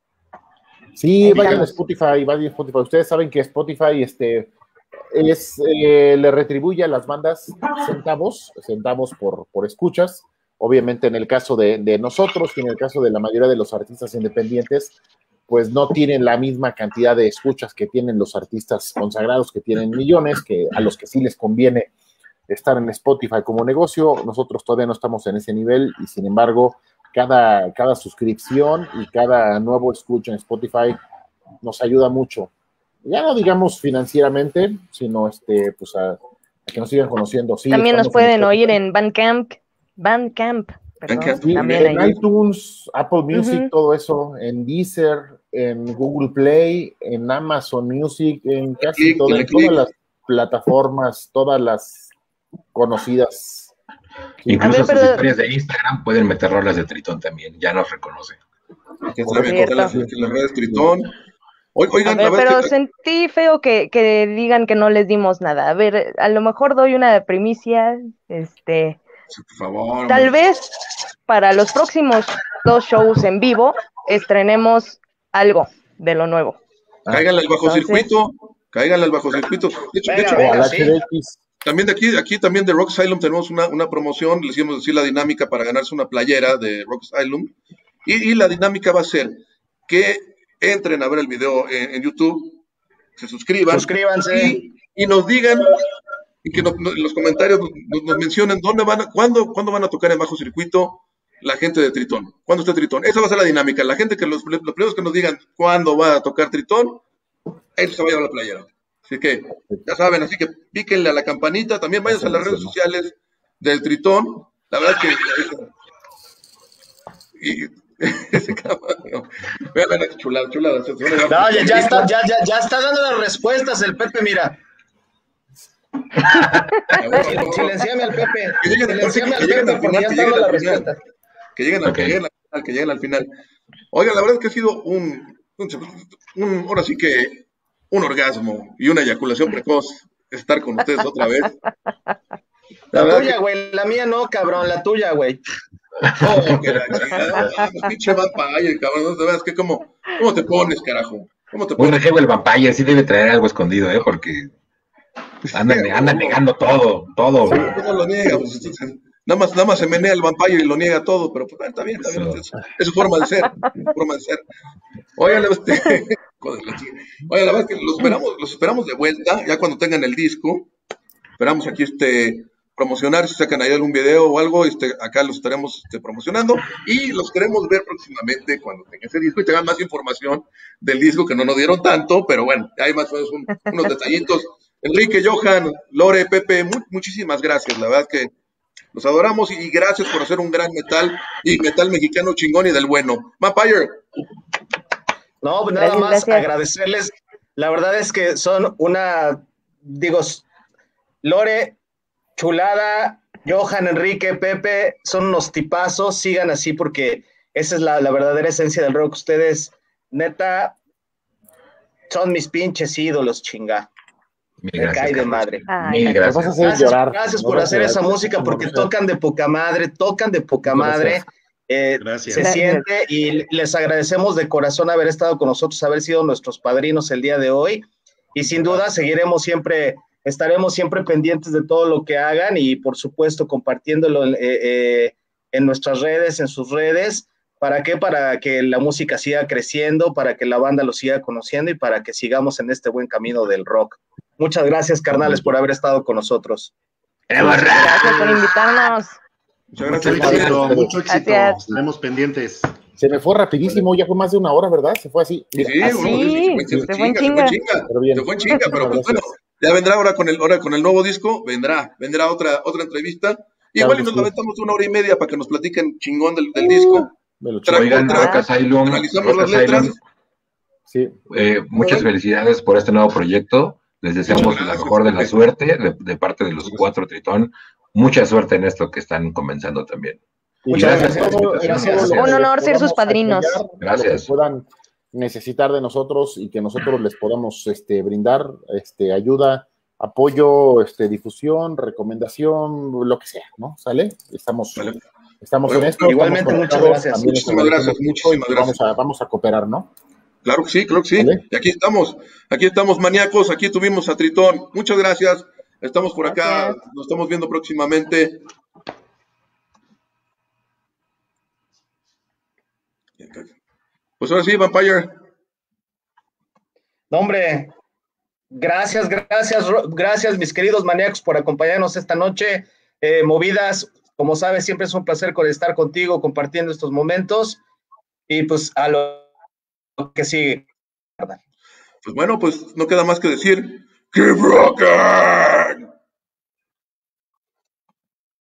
Sí, Ahí vayan a estamos. Spotify, vayan a Spotify. Ustedes saben que Spotify este, es, eh, le retribuye a las bandas centavos, centavos por, por escuchas. Obviamente en el caso de, de nosotros y en el caso de la mayoría de los artistas independientes, pues no tienen la misma cantidad de escuchas que tienen los artistas consagrados, que tienen millones, que a los que sí les conviene estar en Spotify como negocio. Nosotros todavía no estamos en ese nivel y sin embargo cada, cada suscripción y cada nuevo escucha en Spotify nos ayuda mucho. Ya no digamos financieramente, sino este, pues a, a que nos sigan conociendo. Sí, También nos estamos en pueden oír Spotify. en Bandcamp, Bandcamp, perdón, Bandcamp, Sí, también en ahí. iTunes, Apple Music, Ujú. todo eso, en Deezer, en Google Play, en Amazon Music, en casi clic, todo- dale en todas clic. las plataformas, todas las conocidas. Sí. Incluso A ver, sus pero- historias de Instagram pueden meter rolas de Tritón también, ya nos reconoce. Ya Correcto. saben, están las, Cierto. en las redes Tritón. Oi- A Oigan, la ver, verdad pero es que sentí feo que, que digan que no les dimos nada. A ver, a lo mejor doy una primicia, este, por favor, tal hombre. vez para los próximos dos shows en vivo estrenemos algo de lo nuevo. Cáiganle al bajo Entonces- circuito, cáiganle al bajo circuito. De hecho, de Venga, hecho, O venga. al sí. H D X. también de aquí, aquí también de Rock Asylum tenemos una, una promoción, les íbamos a decir la dinámica para ganarse una playera de Rock Asylum. Y, y la dinámica va a ser que entren a ver el video en, en YouTube, se suscriban Suscríbanse. y, y nos digan y que nos- nos- en los comentarios nos, nos mencionen dónde van a, cuándo, cuándo van a tocar en bajo circuito la gente de Tritón. ¿Cuándo está Tritón? Esa va a ser la dinámica. La gente que los, los primeros que nos digan cuándo va a tocar Tritón, él se va a llevar la playera. Así que, ya saben, así que píquenle a la campanita, también vayan a las redes sociales del Tritón. La verdad es que... Y, ese cabrón, vean, vean, chulada, chulada. se- se van a llevar- No, ya, ya está, ya, ya, ya está dando las respuestas el Pepe, mira. Sil- Silenciame al Pepe. Que lleguen, Silenciame que al lleguen Pepe al porque final, ya que está lleguen dando al las final. respuestas. Que lleguen, al, Ok. que lleguen al final, que lleguen al final. Oigan, la verdad es que ha sido un, un, un- ahora sí que un orgasmo y una eyaculación precoz estar con ustedes otra vez. La La verdad tuya, güey. La mía no, cabrón. La tuya, güey. que, oh, que la chingada, ah, pinche vampire, cabrón, no sabes que cómo, cómo te pones, carajo. ¿Cómo te Muy pones? rejego el Vampire, sí debe traer algo escondido, ¿eh? Porque andan, andan negando todo, todo. Sí, ¿cómo lo niega? Pues, entonces, nada más, nada más se menea el vampire y lo niega todo, pero pues, ah, está bien, está bien, es, es su forma de ser, es su forma de ser. Oigan, este, joder, la chica. Oigan, la verdad es que los esperamos, los esperamos de vuelta, ya cuando tengan el disco, esperamos aquí este promocionar, si sacan ahí algún video o algo, este, acá los estaremos este, promocionando y los queremos ver próximamente cuando tengan ese disco y tengan más información del disco que no nos dieron tanto, pero bueno, hay más o menos un- unos detallitos. Enrique, Johan, Lore, Pepe, mu- muchísimas gracias, la verdad que los adoramos y gracias por hacer un gran metal y metal mexicano chingón y del bueno. Vampire, No, pues nada Gracias, más gracias. agradecerles. La verdad es que son una, digo, s- Lore, chulada, Johan, Enrique, Pepe, son unos tipazos, sigan así porque esa es la, la verdadera esencia del rock. Ustedes, neta, son mis pinches ídolos, chinga. Mil Me cae de Carlos. madre. Ay, Mil Nos vas a gracias. hacer Gracias, llorar. gracias Nos por vas a hacer llorar. esa música porque Gracias. tocan de poca madre, tocan de poca Gracias. madre. eh, Gracias. se Gracias. siente y les agradecemos de corazón haber estado con nosotros, haber sido nuestros padrinos el día de hoy y sin duda seguiremos siempre, estaremos siempre pendientes de todo lo que hagan y por supuesto compartiéndolo eh, eh, en nuestras redes, en sus redes. ¿Para qué? Para que la música siga creciendo, para que la banda lo siga conociendo y para que sigamos en este buen camino del rock. Muchas gracias, carnales, por haber estado con nosotros. gracias por invitarnos. muchas Mucho gracias. éxito, mucho éxito. Gracias. Estaremos pendientes. Se me fue rapidísimo, ya fue más de una hora, ¿verdad? Se fue así. Sí, Mira, sí, así. uno, sí, se fue- se se fue fue en chinga, se fue chinga. chinga, Pero bien. se fue en chinga, pero pues Muchas bueno, gracias. ya vendrá ahora con el, ahora con el nuevo disco, vendrá, vendrá otra, otra entrevista Igual Claro y que nos sí. aventamos una hora y media para que nos platiquen chingón del, del disco. Me lo Track chupo. Oigan, por track, Rock Asylum, analizamos Rock las letras. Asylum, Sí. eh, muchas Oigan. felicidades por este nuevo proyecto. Les deseamos Muchas la gracias, mejor de la Pepe. suerte de, de parte de los cuatro Tritón. Mucha suerte en esto que están comenzando también. Y Muchas Gracias gracias. por la todo- invitación. Gracias. todo lo que Un les honor ser sus podamos padrinos. apoyar, Gracias. Lo que puedan necesitar de nosotros y que nosotros les podamos este, brindar este, ayuda, apoyo, este, difusión, recomendación, lo que sea, ¿no? ¿Sale? Estamos, Vale. estamos Bueno, en esto. igualmente, estamos muchas conectados, gracias. también les Muchísimas gracias, agradecemos mucho muchísimas y gracias. Vamos a, vamos a cooperar, ¿no? Claro que sí, claro que sí. ¿Vale? Y aquí estamos, aquí estamos maníacos, aquí tuvimos a Tritón. Muchas gracias. Estamos por acá, Gracias. nos estamos viendo próximamente. Pues ahora sí, Vampire. No, hombre, gracias, gracias, Ro- gracias, mis queridos maníacos, por acompañarnos esta noche. Eh, movidas, como sabes, siempre es un placer con- estar contigo, compartiendo estos momentos. Y pues a lo que sigue. Pues bueno, pues no queda más que decir, ¡Keep rocking!